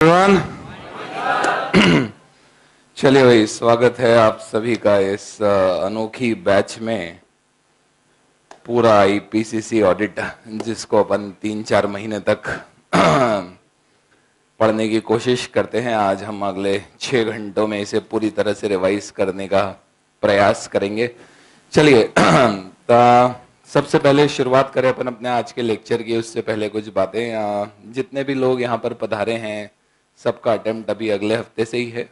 Everyone. चलिए भाई, स्वागत है आप सभी का इस अनोखी बैच में। पूरा आईपीसीसी ऑडिट जिसको अपन 3-4 महीने तक पढ़ने की कोशिश करते हैं, आज हम अगले 6 घंटों में इसे पूरी तरह से रिवाइज करने का प्रयास करेंगे। चलिए सबसे पहले शुरुआत करें अपन अपने आज के लेक्चर की। उससे पहले कुछ बातें, जितने भी लोग यहाँ पर पधारे हैं सबका अटेम्प्ट अभी अगले हफ्ते से ही है।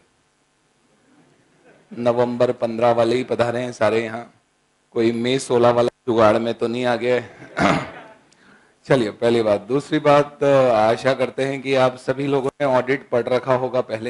नवंबर 15 वाले ही पधारे हैं सारे यहाँ, कोई मई 16 वाला जुगाड़ में तो नहीं आ गया है। चलिए पहली बात। दूसरी बात, आशा करते हैं कि आप सभी लोगों ने ऑडिट पढ़ रखा होगा पहले।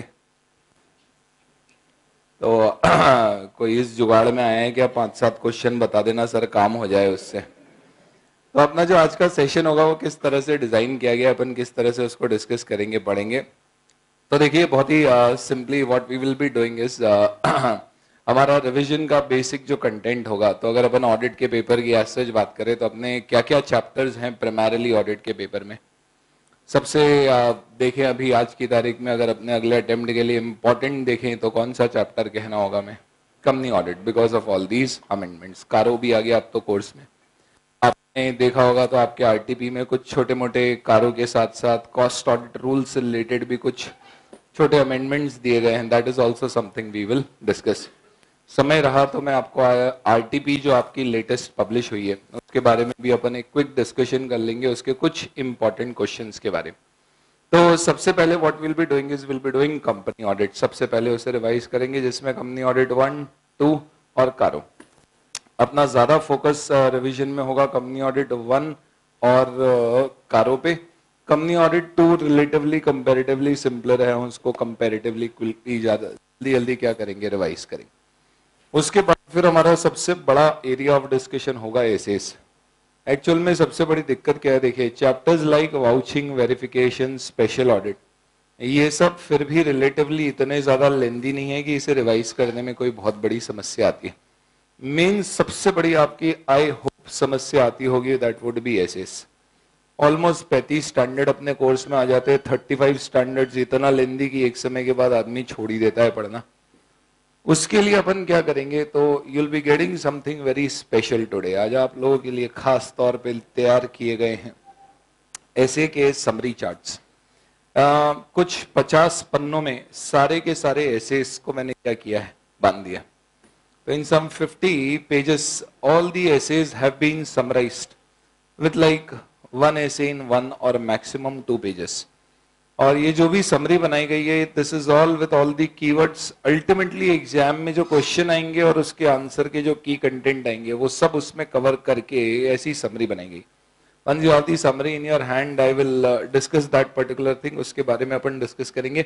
तो कोई इस जुगाड़ में आया है क्या 5-7 क्वेश्चन बता देना सर, काम हो जाए उससे। तो अपना जो आज का सेशन होगा वो किस तरह से डिजाइन किया गया, अपन किस तरह से उसको डिस्कस करेंगे, पढ़ेंगे। तो देखिए बहुत ही simply what we will be doing is हमारा रिवीजन का बेसिक जो कंटेंट होगा। तो अगर अपन ऑडिट के पेपर की एज सच बात करें तो अपने क्या क्या चैप्टर्स हैं प्राइमरीली ऑडिट के पेपर में। सबसे देखें अभी आज की तारीख में, अगर अपने अगले अटेम्प्ट के लिए इंपॉर्टेंट देखें तो कौन सा चैप्टर कहना होगा मैं? Company audit, because of all these amendments. CARO भी आ गया अब तो कोर्स में, आपने देखा होगा। तो आपके आरटीपी में कुछ छोटे मोटे कारो के साथ साथ कॉस्ट ऑडिट रूल से रिलेटेड भी कुछ छोटे अमेंडमेंट्स दिए गए हैं। That is also something we will discuss. समय रहा तो मैं आपको आरटीपी जो आपकी लेटेस्ट पब्लिश हुई है उसके बारे में भी अपन एक क्विक डिस्कशन कर लेंगे, उसके कुछ इंपॉर्टेंट क्वेश्चंस के बारे में। तो सबसे पहले what will be doing is will be doing company audit. सबसे पहले उसे रिवाइज करेंगे, जिसमें कंपनी ऑडिट 1, 2 और कारो। अपना ज्यादा फोकस रिवीजन में होगा कंपनी ऑडिट 1 और कारो पे। Company audit 2 relatively comparatively simpler है, उसको कंपैरेटिवली क्विकली जल्दी जल्दी क्या करेंगे, रिवाइज करेंगे। उसके बाद फिर हमारा सबसे बड़ा एरिया ऑफ डिस्कशन होगा एसेस। एक्चुअल में सबसे बड़ी दिक्कत क्या है, देखिए chapters like vouching, verification, special audit, ये सब फिर भी रिलेटिवली इतने ज्यादा लेंदी नहीं है कि इसे रिवाइज करने में कोई बहुत बड़ी समस्या आती है। मेन सबसे बड़ी आपकी आई होप समस्या आती होगी, that would be ASs. Almost 35 standard अपने कोर्स में आ जाते हैं, 35 स्टैंडर्ड्स इतना लेंदी कि एक समय के बाद आदमी छोड़ ही देता है पढ़ना। उसके लिए अपन क्या करेंगे, तो you'll be getting something very special today. आज आप लोगों के लिए खास तौर पे तैयार किए गए हैं ऐसे के समरी चार्ट्स। कुछ 50 पन्नों में सारे के सारे एसेस को मैंने क्या किया है, बांध दिया। तो इन सम 50 pages all the essays have been summarized with like one essay in 1 or maximum 2 pages। और ये जो भी समरी बनाई गई है, this is all with all the keywords. Ultimately exam में जो क्वेश्चन आएंगे और उसके आंसर के जो की कंटेंट आएंगे वो सब उसमें कवर करके ऐसी समरी बनाई गई। Once you have the summary in your hand, I will discuss that particular thing, उसके बारे में अपन डिस्कस करेंगे।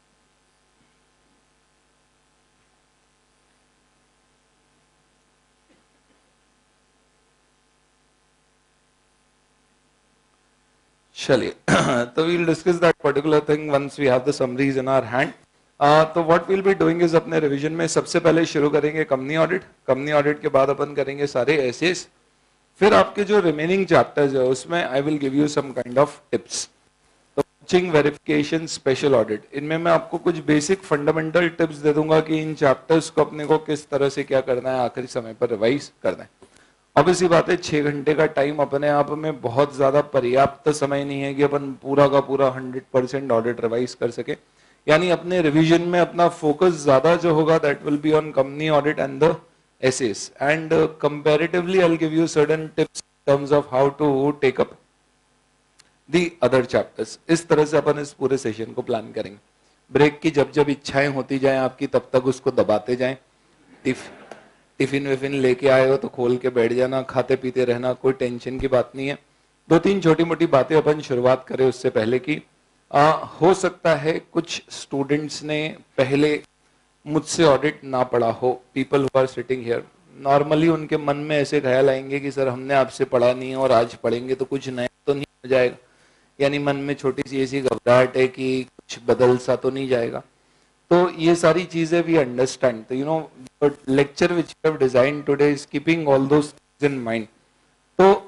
चलिए तो we'll discuss that particular thing once we have the summaries in our hand. तो what will be doing is अपने revision में सबसे पहले शुरू करेंगे कंपनी ऑडिट। कंपनी ऑडिट के बाद अपन करेंगे सारे एसेस। फिर आपके जो रिमेनिंग चैप्टर्स है उसमें I will give you some kind of tips. तो वाचिंग, वेरिफिकेशन, स्पेशल ऑडिट, इनमें मैं आपको कुछ बेसिक फंडामेंटल टिप्स दे दूंगा कि इन चैप्टर्स को अपने को किस तरह से क्या करना है, आखिरी समय पर रिवाइज करना है। ऑब्वियसली बात है 6 घंटे का टाइम अपने आप में बहुत ज्यादा पर्याप्त समय नहीं है कि अपन पूरा का पूरा 100% ऑडिट रिवाइज कर सके। यानी अपने रिवीजन में अपना फोकस ज्यादा जो होगा that will be on company audit and the ASs, and comparatively I will give you certain tips in terms of how to take up the other chapters. इस तरह से अपन इस पूरे सेशन को प्लान करेंगे। ब्रेक की जब जब इच्छाएं होती जाएं आपकी, तब तक उसको दबाते जाएं। टिफिन विफिन लेके आए हो तो खोल के बैठ जाना, खाते पीते रहना, कोई टेंशन की बात नहीं है। 2-3 छोटी मोटी बातें अपन शुरुआत करें उससे पहले की हो सकता है कुछ स्टूडेंट्स ने पहले मुझसे ऑडिट ना पढ़ा हो। People who are sitting here, normally उनके मन में ऐसे ख्याल आएंगे कि सर हमने आपसे पढ़ा नहीं है और आज पढ़ेंगे तो कुछ नया तो नहीं हो जाएगा। यानी मन में छोटी सी ऐसी घबराहट है कि कुछ बदल सा तो नहीं जाएगा। तो ये सारी चीजें वी अंडरस्टैंड। तो you know lecture which have design today is keeping all those things in mind. तो सबसे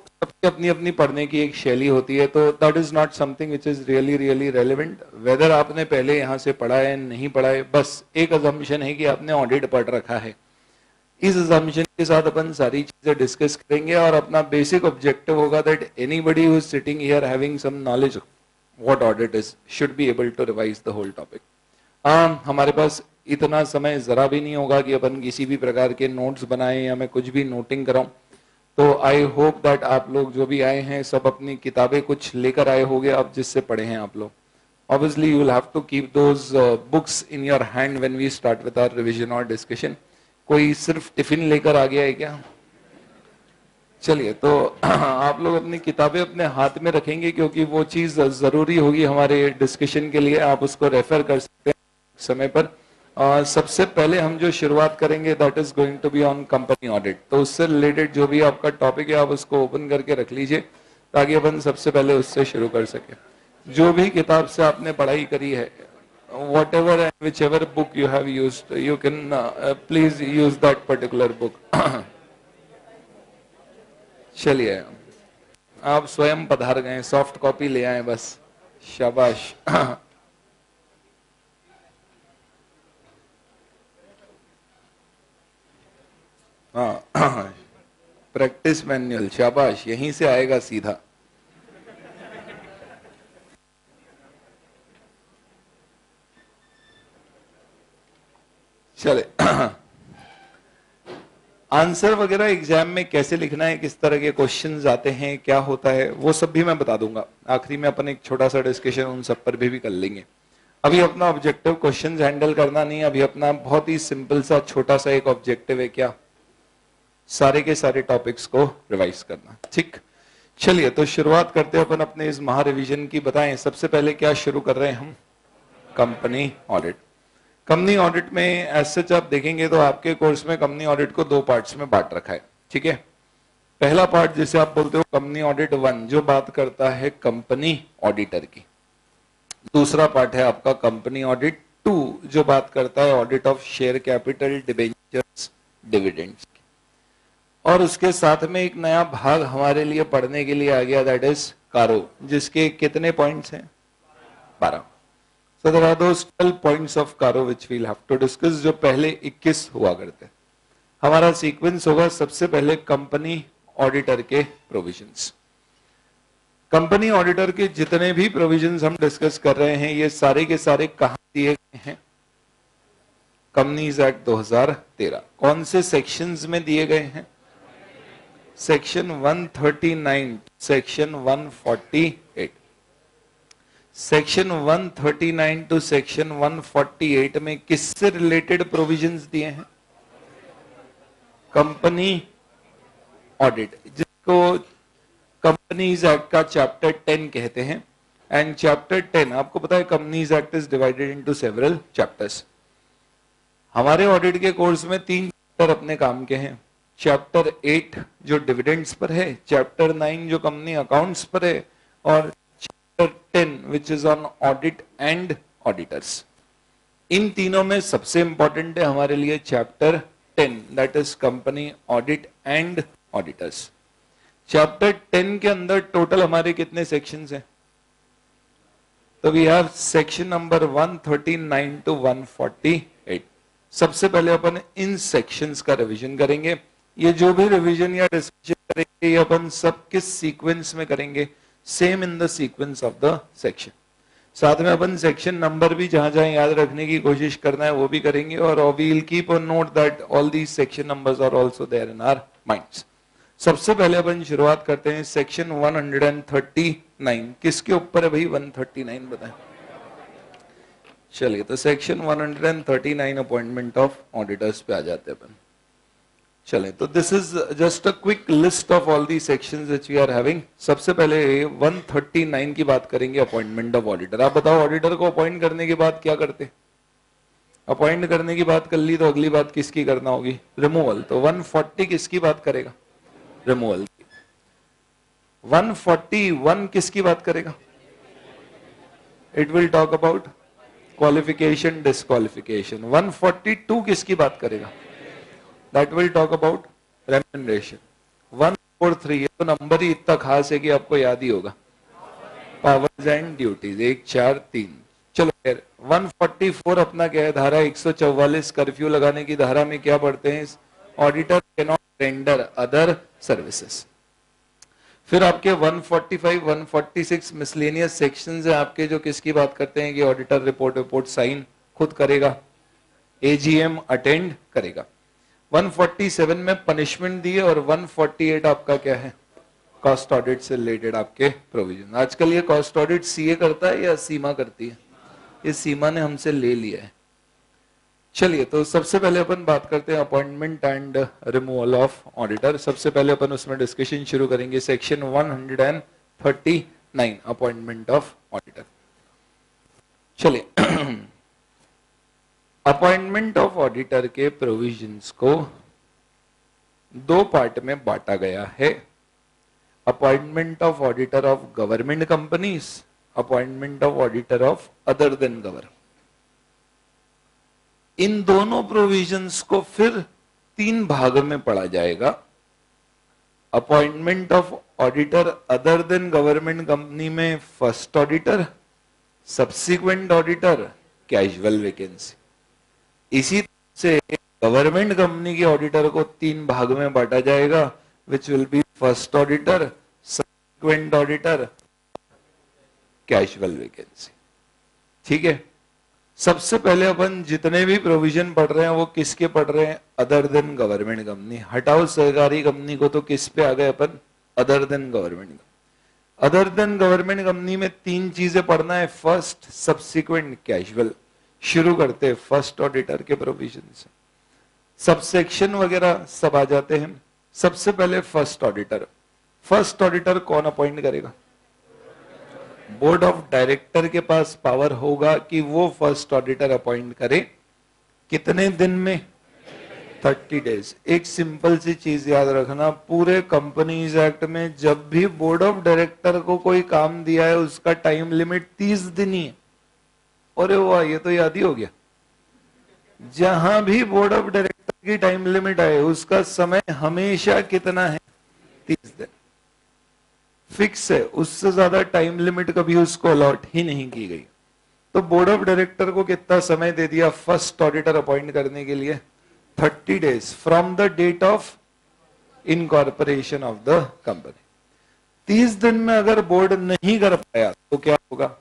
अपनी अपनी पढ़ने की एक शैली होती है, तो that is not something which is really really relevant. Whether आपने पहले यहाँ से पढ़ा है नहीं पढ़ा है, बस एक अजम्पशन है कि आपने ऑडिट पढ़ रखा है। इस अजम्पशन के साथ अपन सारी चीजें डिस्कस करेंगे और अपना बेसिक ऑब्जेक्टिव होगा that anybody who is sitting here having some knowledge what audit is should be able to revise the whole topic. हमारे पास इतना समय जरा भी नहीं होगा कि अपन किसी भी प्रकार के नोट्स बनाएं या मैं कुछ भी नोटिंग कराऊं। तो आई होप दैट आप लोग जो भी आए हैं सब अपनी किताबें कुछ लेकर आए होंगे, आप जिससे पढ़े हैं आप लोग। Obviously you will have to keep those books in your hand when we start with our revision और डिस्कशन। कोई सिर्फ टिफिन लेकर आ गया है क्या? चलिए, तो आप लोग अपनी किताबें अपने हाथ में रखेंगे क्योंकि वो चीज जरूरी होगी हमारे डिस्कशन के लिए। आप उसको रेफर कर सकते हैं समय पर। सबसे पहले हम जो शुरुआत करेंगे that is going to be on company audit. तो उससे रिलेटेड जो भी आपका टॉपिक है आप उसको ओपन करके रख लीजिए ताकि अपन सबसे पहले उससे शुरू कर सके। जो भी किताब से आपने पढ़ाई करी है, whatever and whichever book you have used, you can please use that particular book. चलिए, आप स्वयं पधार गए, सॉफ्ट कॉपी ले आए बस, शाबाश। हाँ, प्रैक्टिस मैनुअल, शाबाश, यहीं से आएगा सीधा। चले, आंसर वगैरह एग्जाम में कैसे लिखना है, किस तरह के क्वेश्चंस आते हैं, क्या होता है, वो सब भी मैं बता दूंगा। आखिरी में अपन एक छोटा सा डिस्कशन उन सब पर भी कर लेंगे। अभी अपना ऑब्जेक्टिव क्वेश्चंस हैंडल करना नहीं, अभी अपना बहुत ही सिंपल सा छोटा सा एक ऑब्जेक्टिव है, क्या? सारे के सारे टॉपिक्स को रिवाइज करना। ठीक, चलिए तो शुरुआत करते हैं अपन अपने इस महा रिवीजन की। बताएं सबसे पहले क्या शुरू कर रहे हैं हम? Company audit. कंपनी ऑडिट में एज सच आप देखेंगे तो आपके कोर्स में कंपनी ऑडिट को दो पार्ट्स में बांट रखा है। ठीक है, पहला पार्ट जिसे आप बोलते हो कंपनी ऑडिट 1 जो बात करता है कंपनी ऑडिटर की। दूसरा पार्ट है आपका कंपनी ऑडिट 2 जो बात करता है audit of share capital, debentures, dividends. और उसके साथ में एक नया भाग हमारे लिए पढ़ने के लिए आ गया दैट इज कारो, जिसके कितने पॉइंट्स हैं? 12। So there are those 12 points of Caro which we'll have to discuss, जो पहले 21 हुआ करते। हमारा सीक्वेंस होगा सबसे पहले कंपनी ऑडिटर के प्रोविजंस। कंपनी ऑडिटर के जितने भी प्रोविजंस हम डिस्कस कर रहे हैं ये सारे के सारे कहां दिए गए हैं? Companies act 2013। कौन से सेक्शंस में दिए गए हैं? Section 139, section 148। Section 139 to section 148 में किससे रिलेटेड प्रोविजंस दिए हैं? कंपनी ऑडिट, जिसको कंपनीज एक्ट का चैप्टर 10 कहते हैं। एंड चैप्टर 10 आपको पता है companies act is divided into several chapters. हमारे ऑडिट के कोर्स में 3 चैप्टर अपने काम के हैं। चैप्टर 8 जो डिविडेंड्स पर है, चैप्टर 9 जो कंपनी अकाउंट्स पर है, और 10 which is on audit and auditors। इन तीनों में सबसे इंपॉर्टेंट है हमारे लिए chapter 10 that is company audit and auditors. Chapter 10 के अंदर टोटल हमारे कितने सेक्शंस हैं? तो we have section number 139 to 148। सबसे पहले अपन इन सेक्शंस का रिवीजन करेंगे। ये जो भी रिवीजन या डिस्कशन करेंगे ये अपन सब किस सीक्वेंस में करेंगे? Same in the sequence of the section. साथ में अपन सेक्शन नंबर भी जहां जहां याद रखने की कोशिश करना है वो भी करेंगे, और we will keep a note that all these section numbers are also there in our minds. सबसे पहले अपन शुरुआत करते हैं सेक्शन 139। किसके ऊपर है भाई 139 बताएं? चलिए, तो सेक्शन 139 अपॉइंटमेंट ऑफ ऑडिटर्स पे आ जाते हैं अपन। चले, तो this is just a quick list of all the sections which we are having. सबसे पहले 139 की बात करेंगे, अपॉइंटमेंट ऑफ ऑडिटर। आप बताओ ऑडिटर को अपॉइंट करने के बाद क्या करते? अपॉइंट करने की बात कर ली तो अगली बात किसकी करना होगी? रिमूवल। तो 140 किसकी बात करेगा? रिमूवल। 141 किसकी बात करेगा? It will talk about qualification, disqualification. 142 किसकी बात करेगा? That will talk about remuneration. 143, ये तो नंबर ही इतना खास है कि आपको याद ही होगा। Powers and duties 1 4 3। चलो फिर 144 अपना क्या है, धारा 144 कर्फ्यू लगाने की धारा में क्या पढ़ते हैं, auditor can not render other services. फिर आपके 145 146 मिसलेनियस सेक्शंस है आपके, जो किसकी बात करते हैं कि ऑडिटर रिपोर्ट साइन खुद करेगा, एजीएम अटेंड करेगा। 147 में पनिशमेंट दी है, और 148 आपका क्या है, कॉस्ट ऑडिट से रिलेटेड आपके प्रोविजन। आजकल ये कॉस्ट ऑडिट सीए करता है या सीमा करती है, ये सीमा ने हमसे ले लिया है। चलिए, तो सबसे पहले अपन बात करते हैं appointment and removal of auditor. सबसे पहले अपन उसमें डिस्कशन शुरू करेंगे सेक्शन 139 अपॉइंटमेंट ऑफ ऑडिटर। चलिए, अपॉइंटमेंट ऑफ ऑडिटर के प्रोविजंस को दो पार्ट में बांटा गया है, appointment of auditor of government companies, appointment of auditor of other than government. इन दोनों प्रोविजंस को फिर तीन भाग में पढ़ा जाएगा। Appointment of auditor other than government company में first auditor, subsequent auditor, casual vacancy. इसी तरह से गवर्नमेंट कंपनी के ऑडिटर को तीन भाग में बांटा जाएगा, which will be first auditor, subsequent auditor, casual vacancy. ठीक है, सबसे पहले अपन जितने भी प्रोविजन पढ़ रहे हैं वो किसके पढ़ रहे हैं, अदर देन गवर्नमेंट कंपनी। हटाओ सरकारी कंपनी को, तो किस पे आ गए अपन, other than government. Other than government company में तीन चीजें पढ़ना है, फर्स्ट, सब्सिक्वेंट, कैजुअल। शुरू करते हैं फर्स्ट ऑडिटर के प्रोविजन से, सबसेक्शन वगैरह सब आ जाते हैं। सबसे पहले फर्स्ट ऑडिटर। फर्स्ट ऑडिटर कौन अपॉइंट करेगा, बोर्ड ऑफ डायरेक्टर के पास पावर होगा कि वो फर्स्ट ऑडिटर अपॉइंट करे। कितने दिन में, 30 डेज। एक सिंपल सी चीज याद रखना, पूरे कंपनीज एक्ट में जब भी बोर्ड ऑफ डायरेक्टर को कोई काम दिया है उसका टाइम लिमिट 30 दिन ही है। अरे वाह, ये तो याद ही हो गया। जहां भी बोर्ड ऑफ डायरेक्टर की टाइम लिमिट आए उसका समय हमेशा कितना है, 30 दिन फिक्स है। उससे ज्यादा टाइम लिमिट कभी उसको अलॉट ही नहीं की गई। तो बोर्ड ऑफ डायरेक्टर को कितना समय दे दिया फर्स्ट ऑडिटर अपॉइंट करने के लिए, 30 days from the date of incorporation of the company. 30 दिन में अगर बोर्ड नहीं कर पाया तो क्या होगा,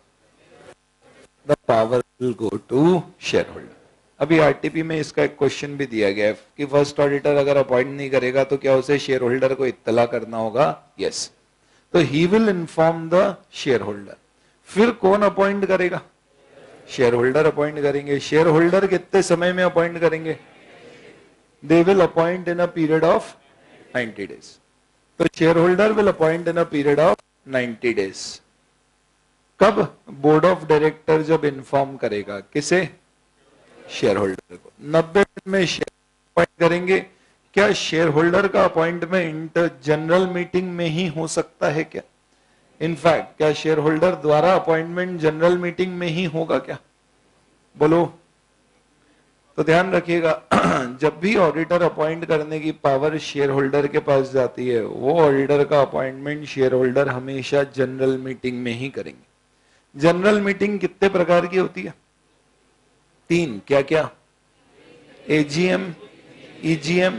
the power will go to share holder. अभी आरटीपी में इसका एक क्वेश्चन भी दिया गया है कि फर्स्ट ऑडिटर अगर अपॉइंट नहीं करेगा तो क्या उसे शेयर होल्डर को इत्तला करना होगा, यस। तो he will inform the share holder. फिर कौन अपॉइंट करेगा, शेयर होल्डर अपॉइंट करेंगे। शेयर होल्डर कितने समय में अपॉइंट करेंगे, they will appoint in a period of 90 days. तो share holder will appoint in a period of 90 days. कब, बोर्ड ऑफ डायरेक्टर जब इन्फॉर्म करेगा, किसे, शेयर होल्डर को। 90 दिन में शेयर अपॉइंट करेंगे। क्या शेयर होल्डर का अपॉइंटमेंट जनरल मीटिंग में ही हो सकता है क्या, इनफैक्ट क्या शेयर होल्डर द्वारा अपॉइंटमेंट जनरल मीटिंग में ही होगा क्या, बोलो। तो ध्यान रखिएगा, जब भी ऑडिटर अपॉइंट करने की पावर शेयर होल्डर के पास जाती है, वो ऑडिटर का अपॉइंटमेंट शेयर होल्डर हमेशा जनरल मीटिंग में ही करेंगे। जनरल मीटिंग कितने प्रकार की होती है, 3। क्या क्या, एजीएम, ईजीएम,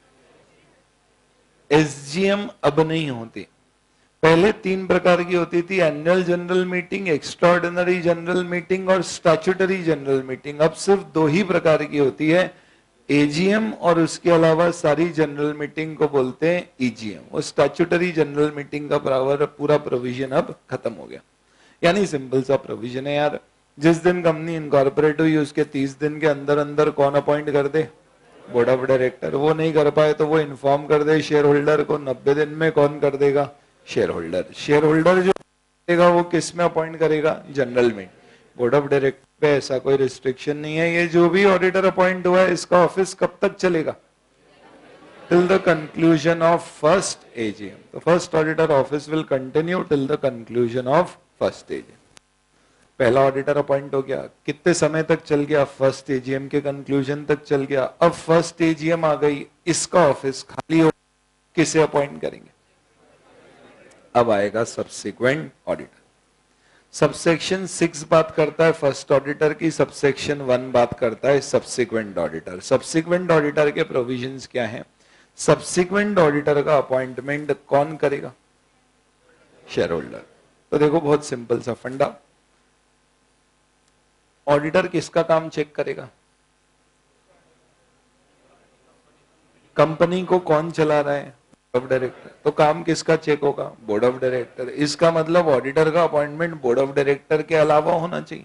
एसजीएम अब नहीं होती। पहले 3 प्रकार की होती थी, annual general meeting, extraordinary general meeting और स्टैट्यूटरी जनरल मीटिंग। अब सिर्फ 2 ही प्रकार की होती है, एजीएम और उसके अलावा सारी जनरल मीटिंग को बोलते हैं ईजीएम। वो स्टैट्यूटरी जनरल मीटिंग का पूरा प्रोविजन अब खत्म हो गया। यानी सिंपल सा प्रोविजन है यार, जिस दिन कंपनी इनकॉर्पोरेट हुई उसके 30 दिन के अंदर अंदर कौन अपॉइंट कर दे, बोर्ड ऑफ डायरेक्टर। वो नहीं कर पाए तो वो इन्फॉर्म कर दे शेयर होल्डर को, 90 दिन में कौन कर देगा, शेयर होल्डर। शेयर होल्डर जो करेगा वो किस में अपॉइंट करेगा, जनरल में। बोर्ड ऑफ डायरेक्टर पे ऐसा कोई रिस्ट्रिक्शन नहीं है। ये जो भी ऑडिटर अपॉइंट हुआ है इसका ऑफिस कब तक चलेगा, till the conclusion of first AGM. तो first auditor office will continue till the conclusion of first AGM. पहला ऑडिटर अपॉइंट हो गया, कितने समय तक चल गया, फर्स्ट एजीएम के कंक्लूजन तक चल गया। अब फर्स्ट एजीएम आ गई, इसका ऑफिस खाली हो, किसे अपॉइंट करेंगे, अब आएगा सब्सिक्वेंट ऑडिटर। सबसेक्शन 6 बात करता है फर्स्ट ऑडिटर की, सबसेक्शन 1 बात करता है सब्सिक्वेंट ऑडिटर। सब्सिक्वेंट ऑडिटर के प्रोविजंस क्या हैं? सब्सिक्वेंट ऑडिटर का अपॉइंटमेंट कौन करेगा? Share holder. तो देखो बहुत सिंपल सा फंडा, ऑडिटर किसका काम चेक करेगा? कंपनी को कौन चला रहा है? Board of director. तो काम किसका चेक होगा? Board of director. इसका मतलब ऑडिटर का अपॉइंटमेंट बोर्ड ऑफ डायरेक्टर के अलावा होना चाहिए।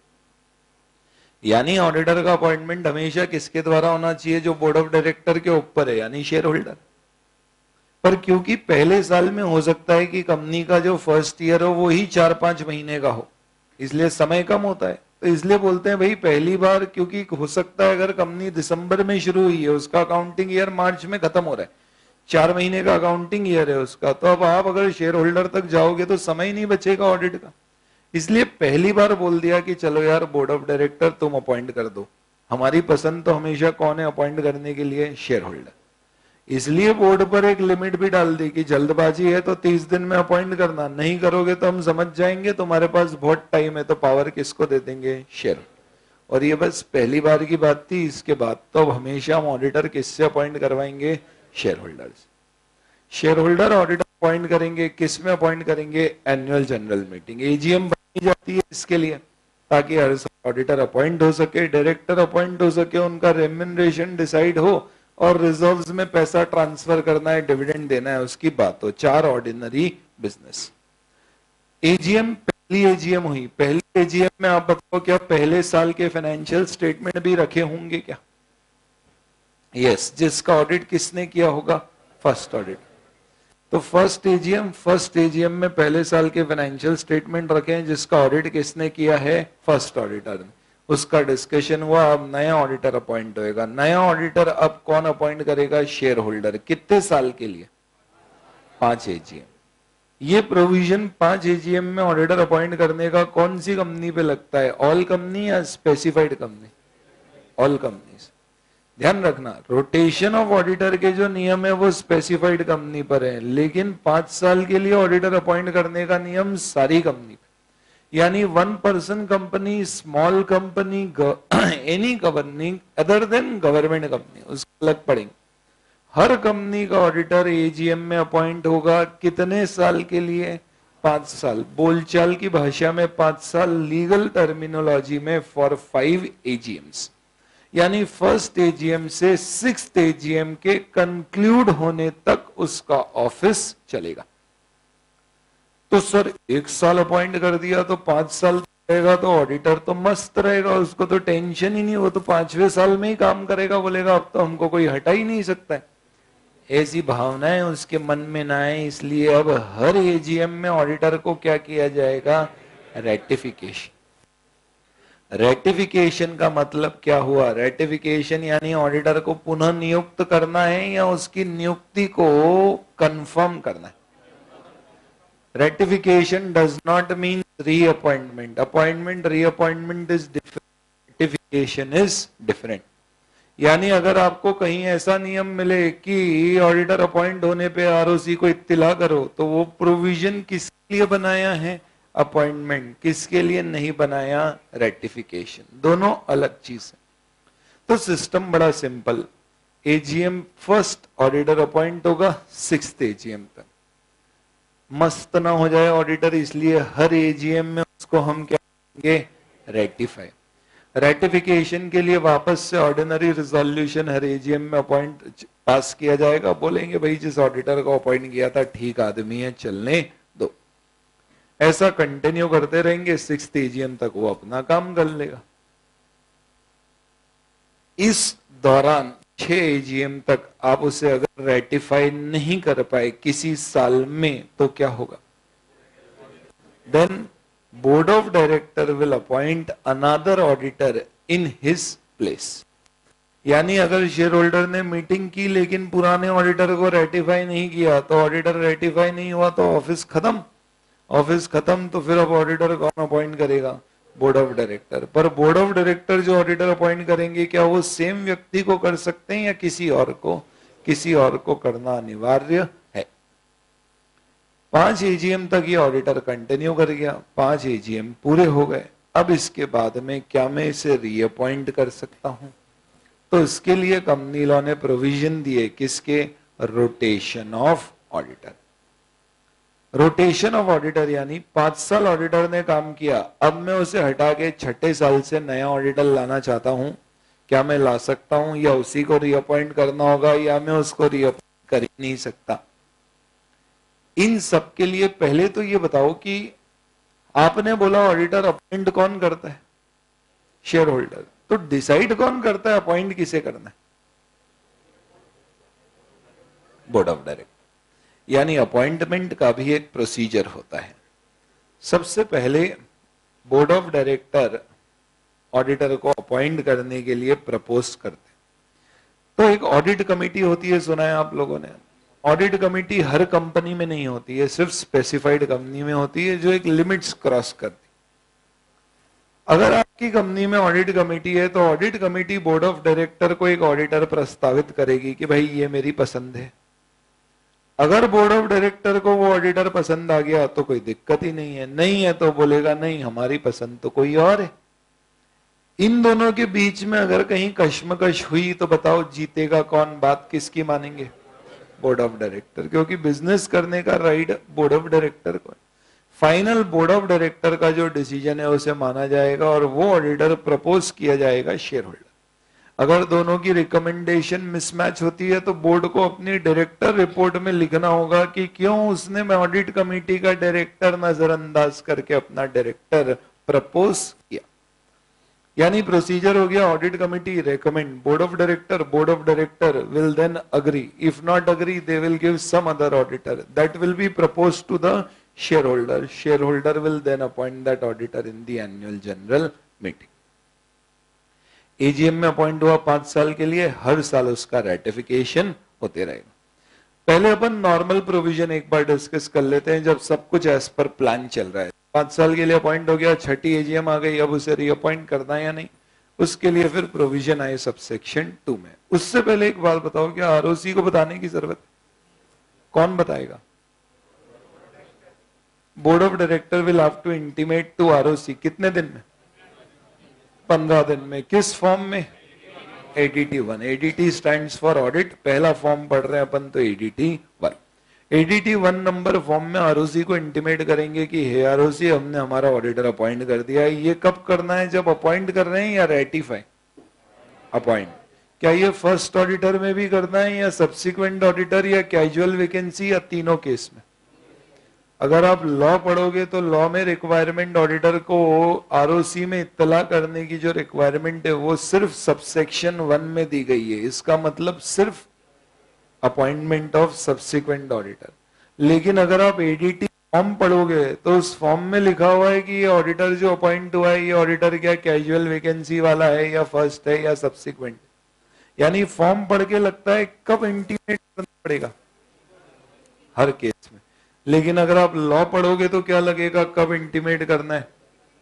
यानी ऑडिटर का अपॉइंटमेंट हमेशा किसके द्वारा होना चाहिए? जो बोर्ड ऑफ डायरेक्टर के ऊपर है, यानी शेयर होल्डर। पर क्योंकि पहले साल में हो सकता है कि कंपनी का जो फर्स्ट ईयर हो वो ही 4-5 महीने का हो, इसलिए समय कम होता है। तो इसलिए बोलते हैं भाई पहली बार, क्योंकि हो सकता है अगर कंपनी दिसंबर में शुरू हुई है, उसका अकाउंटिंग ईयर मार्च में खत्म हो रहा है, 4 महीने का अकाउंटिंग ईयर है उसका, तो अब आप अगर शेयर होल्डर तक जाओगे तो समय नहीं बचेगा ऑडिट का। इसलिए पहली बार बोल दिया कि चलो यार बोर्ड ऑफ डायरेक्टर तुम अपॉइंट कर दो। हमारी पसंद तो हमेशा कौन है अपॉइंट करने के लिए? Share holder. इसलिए बोर्ड पर एक लिमिट भी डाल दी कि जल्दबाजी है तो 30 दिन में अपॉइंट करना, नहीं करोगे तो हम समझ जाएंगे तुम्हारे पास बहुत टाइम है, तो पावर किसको दे देंगे? शेयर। और ये बस पहली बार की बात थी, इसके बाद तो अब हमेशा हम ऑडिटर किससे अपॉइंट करवाएंगे? Share holder. Share holder auditor appoint करेंगे, किस में अपॉइंट करेंगे? Annual general meeting. एजीएम बनी जाती है इसके लिए, ताकि हर ऑडिटर अपॉइंट हो सके, डायरेक्टर अपॉइंट हो सके, उनका रेम्यूनरेशन डिसाइड हो और रिजर्व्स में पैसा ट्रांसफर करना है, डिविडेंड देना है, उसकी बात हो। 4 ऑर्डिनरी बिजनेस। एजीएम, पहली एजीएम हुई, पहली एजीएम में आप बताओ क्या पहले साल के फाइनेंशियल स्टेटमेंट भी रखे होंगे क्या? यस। जिसका ऑडिट किसने किया होगा? First audit. तो फर्स्ट एजीएम में पहले साल के फाइनेंशियल स्टेटमेंट रखे हैं, जिसका ऑडिट किसने किया है? फर्स्ट ऑडिटर ने। उसका डिस्कशन हुआ, अब नया ऑडिटर अपॉइंट होएगा। नया ऑडिटर अब कौन अपॉइंट करेगा? Share holder. कितने साल के लिए? 5 एजीएम। ये प्रोविजन 5 एजीएम में ऑडिटर अपॉइंट करने का कौन सी कंपनी पे लगता है? ऑल कंपनी या स्पेसिफाइड कंपनी? All companies. ध्यान रखना, रोटेशन ऑफ ऑडिटर के जो नियम है वो स्पेसिफाइड कंपनी पर है, लेकिन 5 साल के लिए ऑडिटर अपॉइंट करने का नियम सारी कंपनी पर। यानी 1 person company, small company, any company other than government company, उसको अलग पड़ेंगे। हर कंपनी का ऑडिटर एजीएम में अपॉइंट होगा। कितने साल के लिए? 5 साल। बोलचाल की भाषा में 5 साल, लीगल टर्मिनोलॉजी में फॉर 5 एजीएम्स। यानी फर्स्ट एजीएम से 6th एजीएम के कंक्लूड होने तक उसका ऑफिस चलेगा। तो सर 1 साल अपॉइंट कर दिया तो 5 साल रहेगा, तो ऑडिटर तो मस्त रहेगा, उसको तो टेंशन ही नहीं, वो तो 5वें साल में ही काम करेगा, बोलेगा अब तो हमको कोई हटा ही नहीं सकता है। ऐसी भावनाएं उसके मन में ना आए, इसलिए अब हर एजीएम में ऑडिटर को क्या किया जाएगा? रेटिफिकेशन। रेटिफिकेशन का मतलब क्या हुआ? रेटिफिकेशन यानी ऑडिटर को पुनः नियुक्त करना है या उसकी नियुक्ति को कंफर्म करना है। Ratification does not mean reappointment. Appointment, reappointment is different, ratification is different. यानी अगर आपको कहीं ऐसा नियम मिले कि ऑडिटर अपॉइंट होने पे आरओसी को इत्तिला करो, तो वो प्रोविजन किसके लिए बनाया है? अपॉइंटमेंट। किसके लिए नहीं बनाया? रेटिफिकेशन। दोनों अलग चीज है। तो सिस्टम बड़ा simple. AGM first auditor appoint होगा 6th एजीएम तक। मस्त ना हो जाए ऑडिटर, इसलिए हर एजीएम में उसको हम क्या करेंगे? रेटिफाई। रेटिफिकेशन के लिए वापस से ऑर्डिनरी रिजोल्यूशन हर एजीएम में अपॉइंट पास किया जाएगा। बोलेंगे भाई जिस ऑडिटर को अपॉइंट किया था ठीक आदमी है, चलने दो। ऐसा कंटिन्यू करते रहेंगे, 6th एजीएम तक वो अपना काम कर लेगा। इस दौरान 6 एजीएम तक आप उसे अगर रेटिफाई नहीं कर पाए किसी साल में, तो क्या होगा? Then board of director will appoint another auditor in his place. यानी अगर शेयर होल्डर ने मीटिंग की लेकिन पुराने ऑडिटर को रेटिफाई नहीं किया, तो ऑडिटर रेटिफाई नहीं हुआ तो ऑफिस खत्म। ऑफिस खत्म तो फिर अब ऑडिटर कौन अपॉइंट करेगा? Board of director. पर बोर्ड ऑफ डायरेक्टर जो ऑडिटर अपॉइंट करेंगे, क्या वो सेम व्यक्ति को कर सकते हैं या किसी और को? किसी और को करना अनिवार्य है। 5 एजीएम तक ये ऑडिटर कंटिन्यू कर गया, 5 एजीएम पूरे हो गए। अब इसके बाद में क्या मैं इसे रीअपॉइंट कर सकता हूं? तो इसके लिए कंपनी लॉ ने प्रोविजन दिए, किसके? Rotation of auditor. Rotation of auditor यानी 5 साल ऑडिटर ने काम किया, अब मैं उसे हटा के छठे साल से नया ऑडिटर लाना चाहता हूं, क्या मैं ला सकता हूं? या उसी को रीअपॉइंट करना होगा, या मैं उसको रीअपॉइंट कर ही नहीं सकता? इन सब के लिए पहले तो ये बताओ कि आपने बोला ऑडिटर अपॉइंट कौन करता है? Share holder. तो डिसाइड कौन करता है अपॉइंट किसे करना है? Board of director. यानी अपॉइंटमेंट का भी एक प्रोसीजर होता है। सबसे पहले बोर्ड ऑफ डायरेक्टर ऑडिटर को अपॉइंट करने के लिए प्रपोज करते। तो एक ऑडिट कमेटी होती है, सुना है आप लोगों ने? ऑडिट कमेटी हर कंपनी में नहीं होती है, सिर्फ स्पेसिफाइड कंपनी में होती है, जो एक लिमिट्स क्रॉस करती। अगर आपकी कंपनी में ऑडिट कमेटी है तो audit committee board of director को एक ऑडिटर प्रस्तावित करेगी कि भाई ये मेरी पसंद है। अगर बोर्ड ऑफ डायरेक्टर को वो ऑडिटर पसंद आ गया तो कोई दिक्कत ही नहीं है, नहीं है तो बोलेगा नहीं हमारी पसंद तो कोई और है। इन दोनों के बीच में अगर कहीं कश्मकश हुई तो बताओ जीतेगा कौन? बात किसकी मानेंगे? बोर्ड ऑफ डायरेक्टर, क्योंकि बिजनेस करने का राइट बोर्ड ऑफ डायरेक्टर को। फाइनल बोर्ड ऑफ डायरेक्टर का जो डिसीजन है उसे माना जाएगा और वो ऑडिटर प्रपोज किया जाएगा शेयर होल्डर। अगर दोनों की रिकमेंडेशन मिसमैच होती है तो बोर्ड को अपनी डायरेक्टर रिपोर्ट में लिखना होगा कि क्यों उसने ऑडिट कमेटी का डायरेक्टर नजरअंदाज करके अपना डायरेक्टर प्रपोज किया। यानी प्रोसीजर हो गया, audit committee recommend, board of director will then agree, if not agree they will give some other auditor that will be proposed to the share holder will then appoint that auditor in the annual general meeting. AGM में appoint हुआ 5 साल के लिए, हर साल उसका ratification होते रहेगा। पहले अपन नॉर्मल प्रोविजन एक बार डिस्कस कर लेते हैं, जब सब कुछ एज पर प्लान चल रहा है। 5 साल के लिए अपॉइंट हो गया, छठी एजीएम आ गई, अब उसे रीअपॉइंट करना है या नहीं, उसके लिए फिर प्रोविजन आए सबसेक्शन 2 में। उससे पहले एक बात बताओ, क्या आरओसी को बताने की जरूरत? कौन बताएगा? Board of director will have to intimate to ROC, कितने दिन में? 15 दिन में। किस फॉर्म में? ADT 1। ADT stands for audit. पहला फॉर्म पढ़ रहे हैं अपन तो ADT 1। ADT 1 नंबर फॉर्म में आरओसी को इंटीमेट करेंगे कि हे आरओसी, हमने हमारा ऑडिटर अपॉइंट कर दिया है। ये कब करना है? जब अपॉइंट कर रहे हैं या रेटिफाई? अपॉइंट। क्या ये फर्स्ट ऑडिटर में भी करना है या सब्सिक्वेंट ऑडिटर या कैजुअल वैकेंसी या तीनों केस में? अगर आप लॉ पढ़ोगे तो लॉ में रिक्वायरमेंट ऑडिटर को आरओसी में इत्तला करने की जो रिक्वायरमेंट है वो सिर्फ सबसेक्शन 1 में दी गई है। इसका मतलब सिर्फ अपॉइंटमेंट ऑफ सब्सिक्वेंट ऑडिटर। लेकिन अगर आप एडीटी फॉर्म पढ़ोगे तो उस फॉर्म में लिखा हुआ है कि ये ऑडिटर जो अपॉइंट हुआ है, ये ऑडिटर क्या कैजुअल वैकेंसी वाला है या फर्स्ट है या सब्सिक्वेंट। यानी फॉर्म पढ़ के लगता है कब इंटीमेट करना पड़ेगा? हर केस में। लेकिन अगर आप लॉ पढ़ोगे तो क्या लगेगा कब इंटीमेट करना है?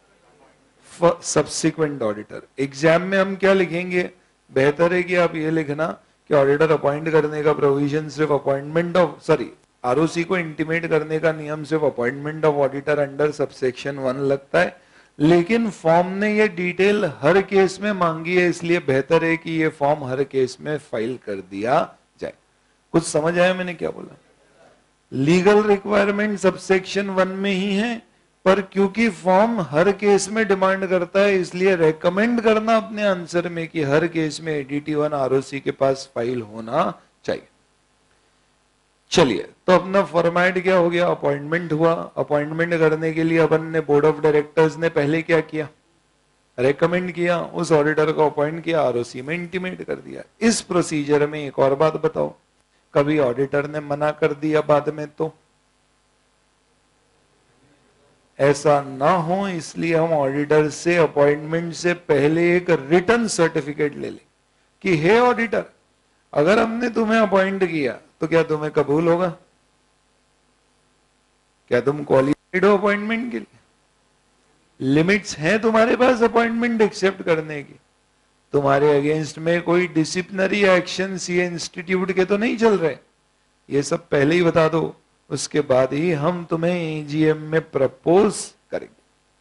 Subsequent auditor. एग्जाम में हम क्या लिखेंगे? बेहतर है कि आप ये लिखना कि ऑडिटर अपॉइंट करने का प्रोविजन सिर्फ अपॉइंटमेंट ऑफ आरओसी को इंटीमेट करने का नियम सिर्फ appointment of auditor under subsection 1 लगता है, लेकिन फॉर्म ने ये डिटेल हर केस में मांगी है, इसलिए बेहतर है कि ये फॉर्म हर केस में फाइल कर दिया जाए। कुछ समझ आया मैंने क्या बोला? लीगल रिक्वायरमेंट सबसेक्शन 1 में ही है, पर क्योंकि फॉर्म हर केस में डिमांड करता है इसलिए रेकमेंड करना अपने आंसर में कि हर केस में एडीटी 1 आरओसी के पास फाइल होना चाहिए। चलिए, तो अपना फॉर्मेट क्या हो गया? अपॉइंटमेंट हुआ। अपॉइंटमेंट करने के लिए अपन ने बोर्ड ऑफ डायरेक्टर्स ने पहले क्या किया? रेकमेंड किया, उस ऑडिटर को अपॉइंट किया, आरओसी में इंटीमेट कर दिया। इस प्रोसीजर में एक और बात बताओ, कभी ऑडिटर ने मना कर दिया बाद में तो ऐसा ना हो, इसलिए हम ऑडिटर से अपॉइंटमेंट से पहले एक रिटन सर्टिफिकेट ले लें कि हे ऑडिटर, अगर हमने तुम्हें अपॉइंट किया तो क्या तुम्हें कबूल होगा? क्या तुम क्वालिफाइड हो अपॉइंटमेंट के लिए? लिमिट्स हैं तुम्हारे पास अपॉइंटमेंट एक्सेप्ट करने की? तुम्हारे अगेंस्ट में कोई डिसिप्लिनरी एक्शन सीए इंस्टीट्यूट के तो नहीं चल रहे? ये सब पहले ही बता दो, उसके बाद ही हम तुम्हें एजीएम में प्रपोज करेंगे।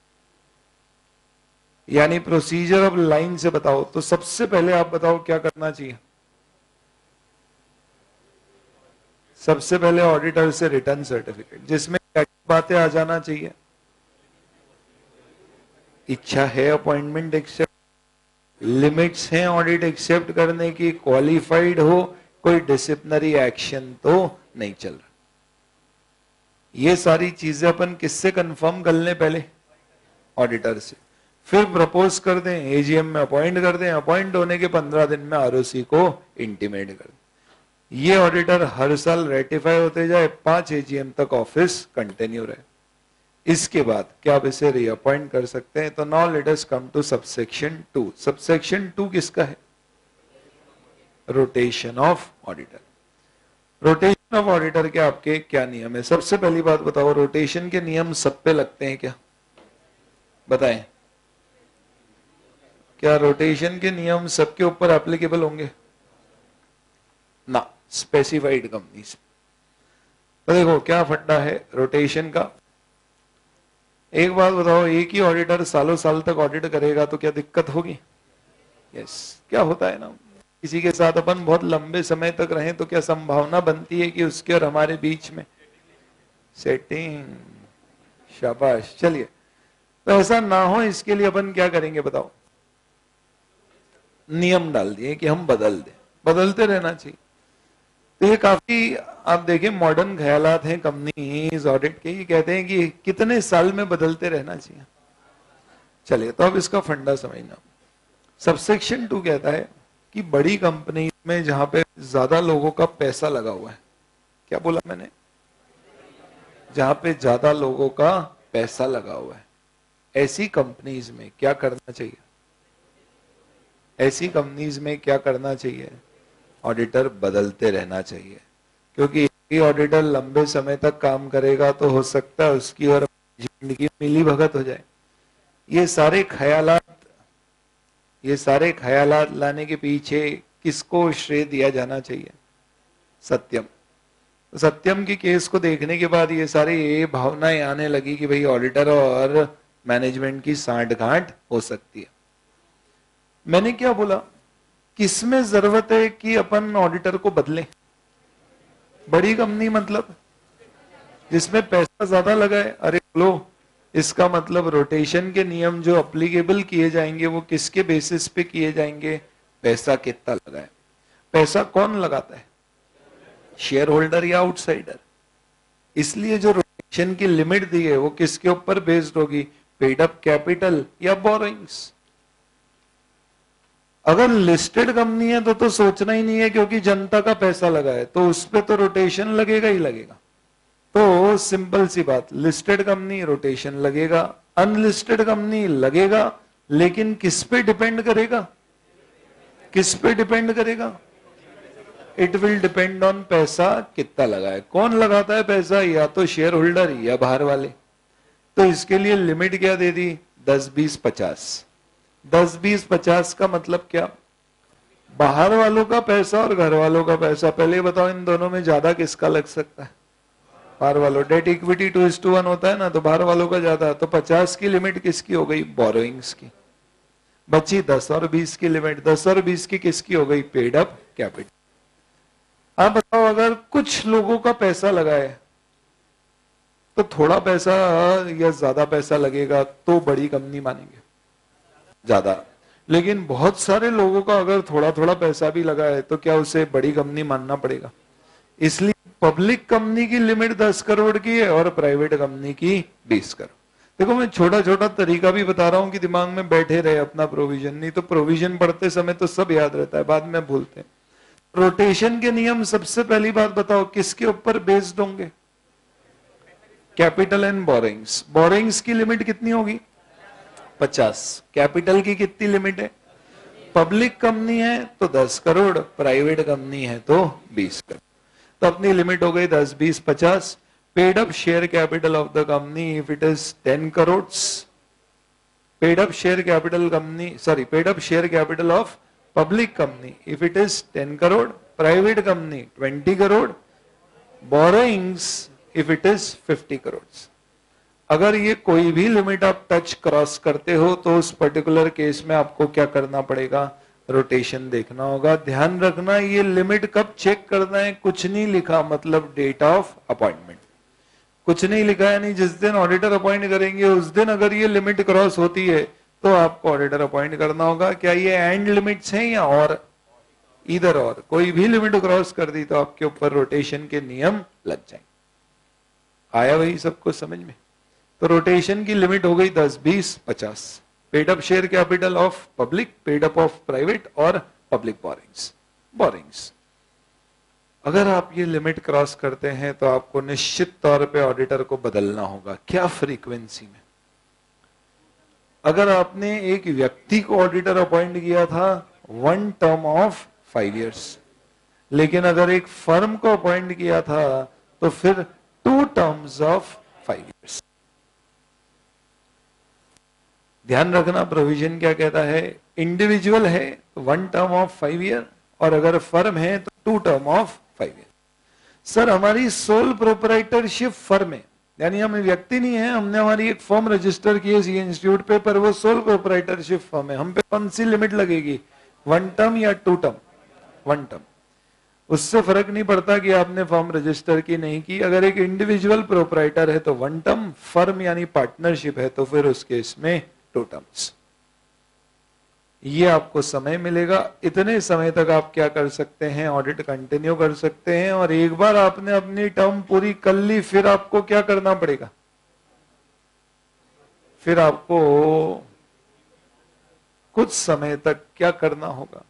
यानी प्रोसीजर अब लाइन से बताओ। तो सबसे पहले आप बताओ क्या करना चाहिए। सबसे पहले ऑडिटर से रिटर्न सर्टिफिकेट, जिसमें क्या बातें आ जाना चाहिए। इच्छा है अपॉइंटमेंट एक्सेप्ट, लिमिट्स हैं ऑडिट एक्सेप्ट करने की, क्वालिफाइड हो, कोई डिसिप्लिनरी एक्शन तो नहीं चल रहा। ये सारी चीजें अपन किससे कंफर्म कर लें पहले? ऑडिटर से। फिर प्रपोज कर दें, एजीएम में अपॉइंट कर दें, अपॉइंट होने के 15 दिन में आरओसी को इंटीमेट कर दें। ये ऑडिटर हर साल रेटिफाई होते जाए, 5 एजीएम तक ऑफिस कंटिन्यू रहे। इसके बाद क्या आप इसे रीअपॉइंट कर सकते हैं? तो now let us come to subsection 2। Subsection 2 किसका है? Rotation of auditor. Rotation of auditor के आपके क्या नियम है? सबसे पहली बात बताओ, रोटेशन के नियम सब पे लगते हैं क्या? बताएं, क्या रोटेशन के नियम सबके ऊपर एप्लीकेबल होंगे? ना, स्पेसिफाइड कंपनीज। तो देखो क्या फंडा है रोटेशन का। एक बात बताओ, एक ही ऑडिटर सालों साल तक ऑडिट करेगा तो क्या दिक्कत होगी? यस। क्या होता है ना, किसी के साथ अपन बहुत लंबे समय तक रहें तो क्या संभावना बनती है कि उसके और हमारे बीच में सेटिंग। शाबाश। चलिए, तो ऐसा ना हो इसके लिए अपन क्या करेंगे बताओ? नियम डाल दिए कि हम बदल दें, बदलते रहना चाहिए। तो ये काफी आप देखें मॉडर्न ख्यालात हैं कंपनीज ऑडिट के। ये कहते हैं कि कितने साल में बदलते रहना चाहिए। चलिए, तो अब इसका फंडा समझना। सबसेक्शन 2 कहता है कि बड़ी कंपनी में जहां पे ज्यादा लोगों का पैसा लगा हुआ है, क्या बोला मैंने? जहां पे ज्यादा लोगों का पैसा लगा हुआ है, ऐसी कंपनीज में क्या करना चाहिए? ऐसी कंपनीज में क्या करना चाहिए? ऑडिटर बदलते रहना चाहिए। क्योंकि एक ऑडिटर लंबे समय तक काम करेगा तो हो सकता है उसकी और जिंदगी मिली भगत हो जाए। ये सारे ख्यालात लाने के पीछे किसको श्रेय दिया जाना चाहिए? सत्यम। सत्यम की केस को देखने के बाद ये सारी ये भावनाएं आने लगी कि भाई ऑडिटर और मैनेजमेंट की सांठगांठ हो सकती है। मैंने क्या बोला, किसमें जरूरत है कि अपन ऑडिटर को बदलें? बड़ी कंपनी मतलब जिसमें पैसा ज्यादा लगा है। अरे लो, इसका मतलब रोटेशन के नियम जो अप्लीकेबल किए जाएंगे वो किसके बेसिस पे किए जाएंगे? पैसा कितना लगा है। पैसा कौन लगाता है? शेयर होल्डर या आउटसाइडर। इसलिए जो रोटेशन की लिमिट दी है वो किसके ऊपर बेस्ड होगी? पेड अप कैपिटल या बोरोइंग्स। अगर लिस्टेड कंपनी है तो सोचना ही नहीं है, क्योंकि जनता का पैसा लगा है तो उस पर तो रोटेशन लगेगा ही लगेगा। तो सिंपल सी बात, लिस्टेड कंपनी रोटेशन लगेगा, अनलिस्टेड कंपनी लगेगा। लेकिन किस पे डिपेंड करेगा? किस पे डिपेंड करेगा? इट विल डिपेंड ऑन पैसा कितना लगा है। कौन लगाता है पैसा? या तो शेयर होल्डर या बाहर वाले। तो इसके लिए लिमिट क्या दे दी? 10, 20, 50। 10, 20, 50 का मतलब क्या? बाहर वालों का पैसा और घर वालों का पैसा। पहले बताओ इन दोनों में ज्यादा किसका लग सकता है? बाहर वालों। डेट इक्विटी 2:1 होता है ना, तो बाहर वालों का ज्यादा। तो 50 की लिमिट किसकी हो गई? बोरोइंग्स की। बची 10 और 20 की लिमिट। 10 और 20 की किसकी हो गई? Paid up capital. आप बताओ, अगर कुछ लोगों का पैसा लगा है तो थोड़ा पैसा या ज्यादा पैसा लगेगा तो बड़ी कंपनी मानेंगे? ज्यादा। लेकिन बहुत सारे लोगों का अगर थोड़ा थोड़ा पैसा भी लगा है तो क्या उसे बड़ी कंपनी मानना पड़ेगा? इसलिए पब्लिक कंपनी की लिमिट 10 करोड़ की है और प्राइवेट कंपनी की 20 करोड़। देखो, मैं छोटा छोटा तरीका भी बता रहा हूं कि दिमाग में बैठे रहे अपना प्रोविजन। नहीं तो प्रोविजन पढ़ते समय तो सब याद रहता है, बाद में भूलते हैं। रोटेशन के नियम सबसे पहली बात बताओ किसके ऊपर बेस्ड होंगे? Capital and borrowings. बोरोइंग्स की लिमिट कितनी होगी? 50। कैपिटल की कितनी लिमिट है? पब्लिक कंपनी है तो 10 करोड़, प्राइवेट कंपनी है तो 20 करोड़। तो अपनी लिमिट हो गई 10, 20, 50। Paid up share capital of the company if it is 10 crore. Paid up share capital company, sorry, paid up share capital of public company if it is 10 crore, private company 20 crore. Borrowings if it is 50 crore. अगर ये कोई भी limit आप touch cross करते हो तो उस particular case में आपको क्या करना पड़ेगा, रोटेशन देखना होगा। ध्यान रखना ये लिमिट कब चेक करना है, कुछ नहीं लिखा, मतलब डेट ऑफ अपॉइंटमेंट कुछ नहीं लिखा है, यानी जिस दिन ऑडिटर अपॉइंट करेंगे उस दिन अगर ये लिमिट क्रॉस होती है तो आपको ऑडिटर अपॉइंट करना होगा। क्या ये एंड लिमिट्स हैं या और, इधर और, कोई भी लिमिट क्रॉस कर दी तो आपके ऊपर रोटेशन के नियम लग जाएंगे। आया वही सबको समझ में? तो रोटेशन की लिमिट हो गई 10, 20, 50। Paid up share capital of public, paid up of private और पब्लिक बोरिंग्स। अगर आप ये लिमिट क्रॉस करते हैं तो आपको निश्चित तौर पे ऑडिटर को बदलना होगा। क्या फ्रीक्वेंसी में? अगर आपने एक व्यक्ति को ऑडिटर अपॉइंट किया था 1 टर्म ऑफ 5 years, लेकिन अगर एक फर्म को अपॉइंट किया था तो फिर 2 terms ऑफ 5 years। ध्यान रखना प्रोविजन क्या कहता है, इंडिविजुअल है तो 1 term ऑफ 5 year और अगर फर्म है तो 2 term ऑफ 5 year। सर हमारी सोल प्रोप्राइटरशिप फर्म है, यानी हम व्यक्ति नहीं है, हमने हमारी एक फर्म रजिस्टर की है सी इंस्टीट्यूट पे, पर वो सोल प्रोप्राइटरशिप फर्म है, हम पे कौन सी लिमिट लगेगी, 1 term या 2 term? 1 term। उससे फर्क नहीं पड़ता कि आपने फर्म रजिस्टर की नहीं की। अगर एक इंडिविजुअल प्रोप्राइटर है तो 1 term, फर्म यानी पार्टनरशिप है तो फिर उस केस में 2 terms। ये आपको समय मिलेगा, इतने समय तक आप क्या कर सकते हैं, ऑडिट कंटिन्यू कर सकते हैं। और एक बार आपने अपनी टर्म पूरी कर ली फिर आपको क्या करना पड़ेगा, फिर आपको कुछ समय तक क्या करना होगा,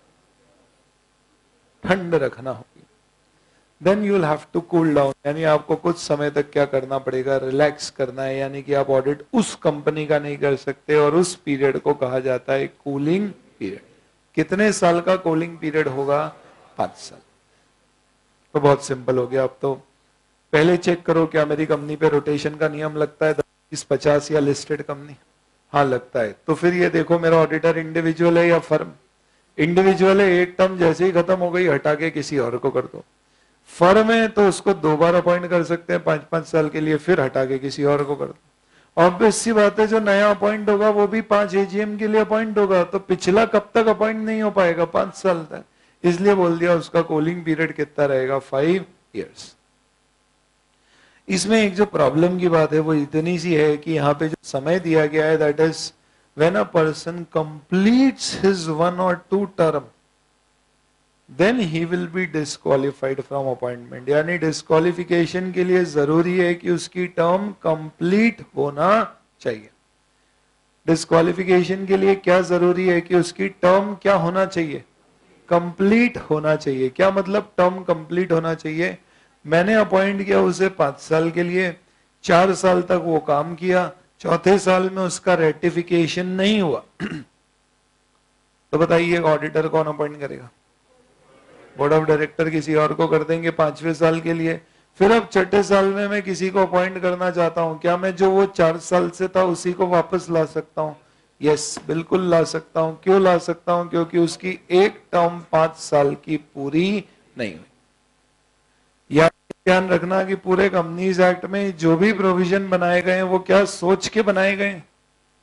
ठंड रखना होगी। Then you will have to cool down, यानी आपको कुछ समय तक क्या करना पड़ेगा, रिलैक्स करना है। यानी कि आप ऑडिट उस कंपनी का नहीं कर सकते और उस पीरियड को कहा जाता है कूलिंग पीरियड। कितने साल का कूलिंग पीरियड होगा, 5 साल। तो बहुत सिंपल हो गया। अब तो पहले चेक करो क्या मेरी कंपनी पे रोटेशन का नियम लगता है 10, 50 या लिस्टेड कंपनी, हाँ लगता है। तो फिर ये देखो मेरा ऑडिटर इंडिविजुअल है या फर्म, इंडिविजुअल है, एक टर्म जैसे ही खत्म हो गई हटा के किसी और को कर दो। फर्म है तो उसको 2 बार अपॉइंट कर सकते हैं 5-5 साल के लिए, फिर हटा के किसी और को कर दो। ऑब्वियस सी बात है जो नया अपॉइंट होगा वो भी 5 AGM के लिए अपॉइंट होगा, तो पिछला कब तक अपॉइंट नहीं हो पाएगा, 5 साल तक। इसलिए बोल दिया उसका कूलिंग पीरियड कितना रहेगा, 5 years। इसमें एक जो प्रॉब्लम की बात है वो इतनी सी है कि यहाँ पे जो समय दिया गया है that is when a person completes his 1 or 2 term then he will be disqualified from appointment। यानी डिस्क्वालिफिकेशन के लिए जरूरी है कि उसकी टर्म कंप्लीट होना चाहिए। डिस्क्वालिफिकेशन के लिए क्या जरूरी है कि उसकी टर्म क्या होना चाहिए, कंप्लीट होना चाहिए। क्या मतलब टर्म कंप्लीट होना चाहिए, मैंने अपॉइंट किया उसे 5 साल के लिए, 4 साल तक वो काम किया, चौथे साल में उसका रेटिफिकेशन नहीं हुआ तो बताइए ऑडिटर कौन अपॉइंट करेगा, बोर्ड ऑफ डायरेक्टर किसी और को कर देंगे 5वें साल के लिए। फिर अब छठे साल में मैं किसी को अपॉइंट करना चाहता हूं, क्या मैं जो वो 4 साल से था उसी को वापस ला सकता हूं? यस, बिल्कुल ला सकता हूं। क्यों ला सकता हूं, क्योंकि उसकी एक टर्म 5 साल की पूरी नहीं हुई। या ध्यान रखना कि पूरे कंपनीज एक्ट में जो भी प्रोविजन बनाए गए हैं वो क्या सोच के बनाए गए हैं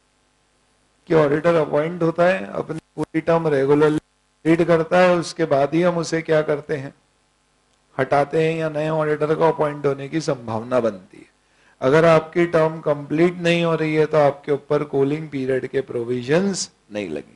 कि ऑडिटर अपॉइंट होता है, अपनी पूरी टर्म रेगुलरली रीड करता है, उसके बाद ही हम उसे क्या करते हैं, हटाते हैं या नए ऑडिटर को अपॉइंट होने की संभावना बनती है। अगर आपकी टर्म कंप्लीट नहीं हो रही है तो आपके ऊपर कूलिंग पीरियड के प्रोविजंस नहीं लगे।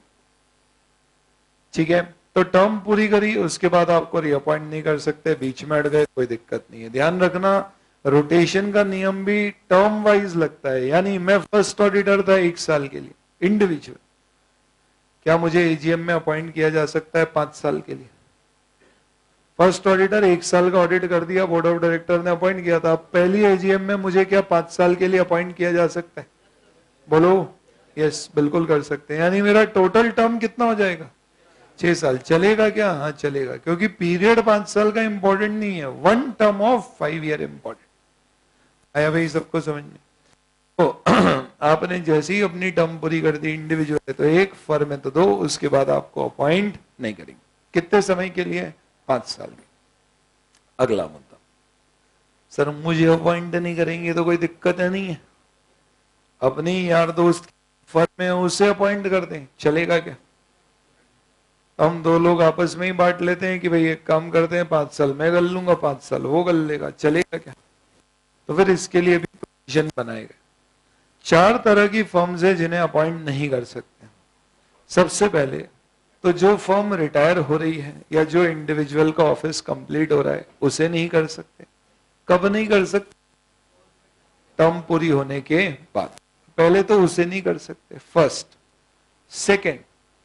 ठीक है, तो टर्म पूरी करी उसके बाद आपको रीअपॉइंट नहीं कर सकते, बीच में अड़ गए कोई दिक्कत नहीं है। ध्यान रखना रोटेशन का नियम भी टर्म वाइज लगता है। यानी मैं फर्स्ट ऑडिटर था 1 साल के लिए इंडिविजुअल, क्या मुझे एजीएम में अपॉइंट किया जा सकता है 5 साल के लिए? फर्स्ट ऑडिटर 1 साल का ऑडिट कर दिया, बोर्ड ऑफ डायरेक्टर ने अपॉइंट किया था, अब पहली एजीएम में मुझे क्या 5 साल के लिए अपॉइंट किया जा सकता है? बोलो यस, बिल्कुल कर सकते हैं। यानी मेरा टोटल टर्म कितना हो जाएगा, 6 साल। चलेगा क्या? हाँ चलेगा, क्योंकि पीरियड 5 साल का इंपॉर्टेंट नहीं है, 1 term ऑफ 5 year इंपॉर्टेंट। आया भाई सबको समझ में? तो आपने जैसे ही अपनी टर्म पूरी कर दी, इंडिविजुअल है तो 1, फर्म है तो 2, उसके बाद आपको अपॉइंट नहीं करेंगे। कितने समय के लिए? 5 साल के। अगला मुद्दा, सर मुझे अपॉइंट नहीं करेंगे तो कोई दिक्कत है नहीं है, अपनी यार दोस्त फर्म में उसे अपॉइंट कर दें, चलेगा क्या? हम दो लोग आपस में ही बांट लेते हैं कि भाई एक काम करते हैं 5 साल मैं कर लूंगा 5 साल वो कर लेगा, चलेगा क्या? तो फिर इसके लिए भी प्रोविजन बनाए गए। 4 तरह की फर्म्स है जिन्हें अपॉइंट नहीं कर सकते। सबसे पहले तो जो फर्म रिटायर हो रही है या जो इंडिविजुअल का ऑफिस कंप्लीट हो रहा है उसे नहीं कर सकते। कब नहीं कर सकते? टर्म पूरी होने के बाद। पहले तो उसे नहीं कर सकते, फर्स्ट। सेकंड,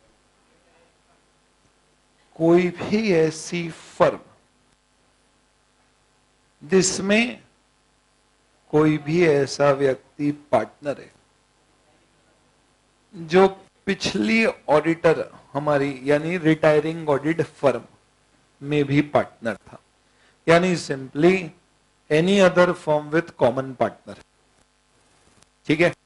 कोई भी ऐसी फर्म जिसमें कोई भी ऐसा व्यक्ति पार्टनर है जो पिछली ऑडिटर हमारी यानी रिटायरिंग ऑडिट फर्म में भी पार्टनर था, यानी simply any other firm with common partner. ठीक है,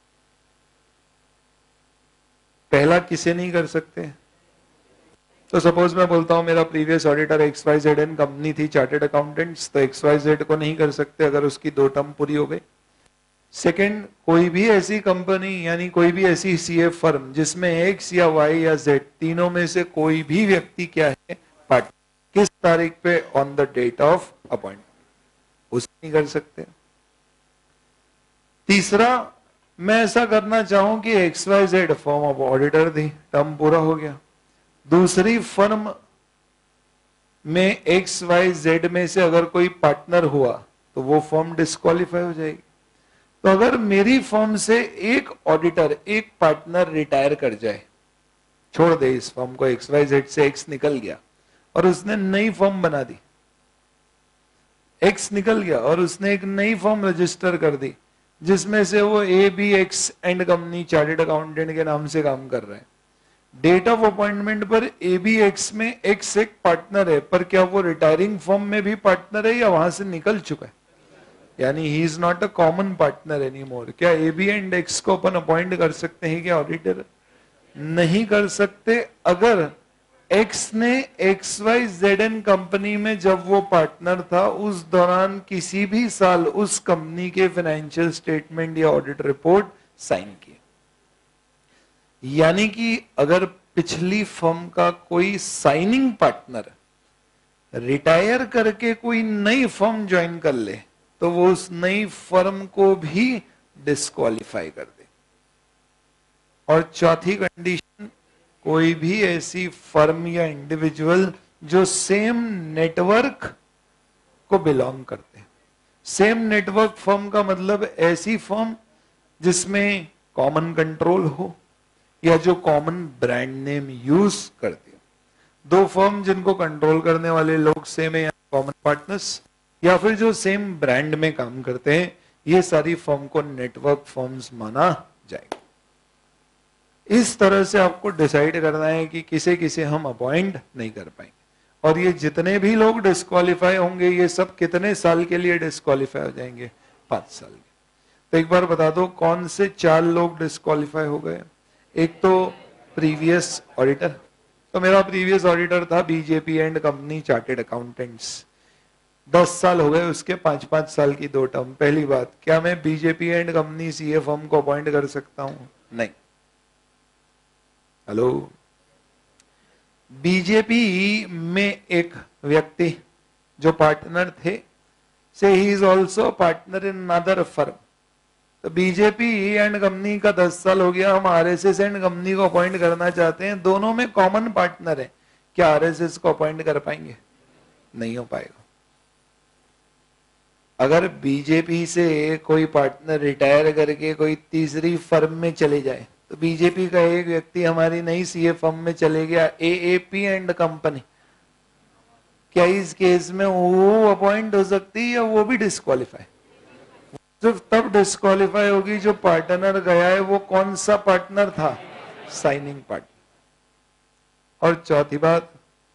पहला किसे नहीं कर सकते? तो सपोज मैं बोलता हूं मेरा प्रीवियस ऑडिटर XYZ कंपनी थी चार्टेड अकाउंटेंट्स, तो XYZ को नहीं कर सकते अगर उसकी 2 टर्म पूरी हो गई। सेकंड, कोई भी ऐसी कंपनी यानी कोई भी ऐसी सीए फर्म जिसमें X या Y या Z तीनों में से कोई भी व्यक्ति क्या है, पार्टनर, किस तारीख पे? On the date of appointment, उसे नहीं कर सकते। तीसरा, मैं ऐसा करना चाहूं कि XYZ फर्म ऑफ ऑडिटर थी, टर्म पूरा हो गया, दूसरी फर्म में XYZ में से अगर कोई पार्टनर हुआ तो वो फर्म डिस्क्वालीफाई हो जाएगी। तो अगर मेरी फर्म से एक ऑडिटर एक पार्टनर रिटायर कर जाए, छोड़ दे इस फर्म को, XYZ से X निकल गया और उसने नई फर्म बना दी, X निकल गया और उसने एक नई फर्म रजिस्टर कर दी जिसमें से वो ABX and company chartered accountant के नाम से काम कर रहा है। डेट ऑफ अपॉइंटमेंट पर ABX में X एक पार्टनर है, पर क्या वो रिटायरिंग फर्म में भी पार्टनर है या वहां से निकल चुका है? यानी he is not a common partner any more. क्या AB एंड X को अपन अपॉइंट कर सकते हैं क्या ऑडिटर? नहीं कर सकते। अगर X ने XYZ कंपनी में जब वो पार्टनर था उस दौरान किसी भी साल उस कंपनी के फाइनेंशियल स्टेटमेंट या ऑडिट रिपोर्ट साइन किए। यानी कि अगर पिछली फर्म का कोई साइनिंग पार्टनर रिटायर करके कोई नई फर्म ज्वाइन कर ले तो वो उस नई फर्म को भी डिस्क्वालीफाई कर दे। और चौथी कंडीशन, कोई भी ऐसी फर्म या इंडिविजुअल जो सेम नेटवर्क को बिलोंग करते हैं। सेम नेटवर्क फर्म का मतलब ऐसी फर्म जिसमें कॉमन कंट्रोल हो या जो कॉमन ब्रांड नेम यूज करती है। 2 फर्म जिनको कंट्रोल करने वाले लोग सेम है, कॉमन पार्टनर्स, या फिर जो सेम ब्रांड में काम करते हैं, ये सारी फर्म को नेटवर्क फर्म्स माना जाएगा। इस तरह से आपको डिसाइड करना है कि किसे किसे हम अपॉइंट नहीं कर पाएंगे। और ये जितने भी लोग डिस्क्वालीफाई होंगे ये सब कितने साल के लिए डिस्क्वालीफाई हो जाएंगे? 5 साल के। तो एक बार बता दो कौन से 4 लोग डिस्क्वालीफाई हो गए। एक तो प्रीवियस ऑडिटर, तो मेरा प्रीवियस ऑडिटर था BJP and company chartered accountants, 10 साल हो गए उसके, 5-5 साल की 2 टर्म। पहली बात, क्या मैं BJP and company CA firm को अपॉइंट कर सकता हूं? नहीं। हेलो, बीजेपी में एक व्यक्ति जो पार्टनर थे से he is also partner in another firm. तो बीजेपी एंड कंपनी का 10 साल हो गया, हम आरएसएस एंड कंपनी को अपॉइंट करना चाहते हैं, दोनों में कॉमन पार्टनर है, क्या आरएसएस को अपॉइंट कर पाएंगे? नहीं हो पाएगा। अगर बीजेपी से कोई पार्टनर रिटायर करके कोई तीसरी फर्म में चले जाए तो बीजेपी का एक व्यक्ति हमारी नई सीए फर्म में चले गया एएपी एंड कंपनी, क्या इस केस में वो अपॉइंट हो सकती है या वो भी डिस्क्वालीफाई? सिर्फ तब डिस्क्वालीफाई होगी जो पार्टनर गया है वो कौन सा पार्टनर था? Signing partner. और चौथी बात,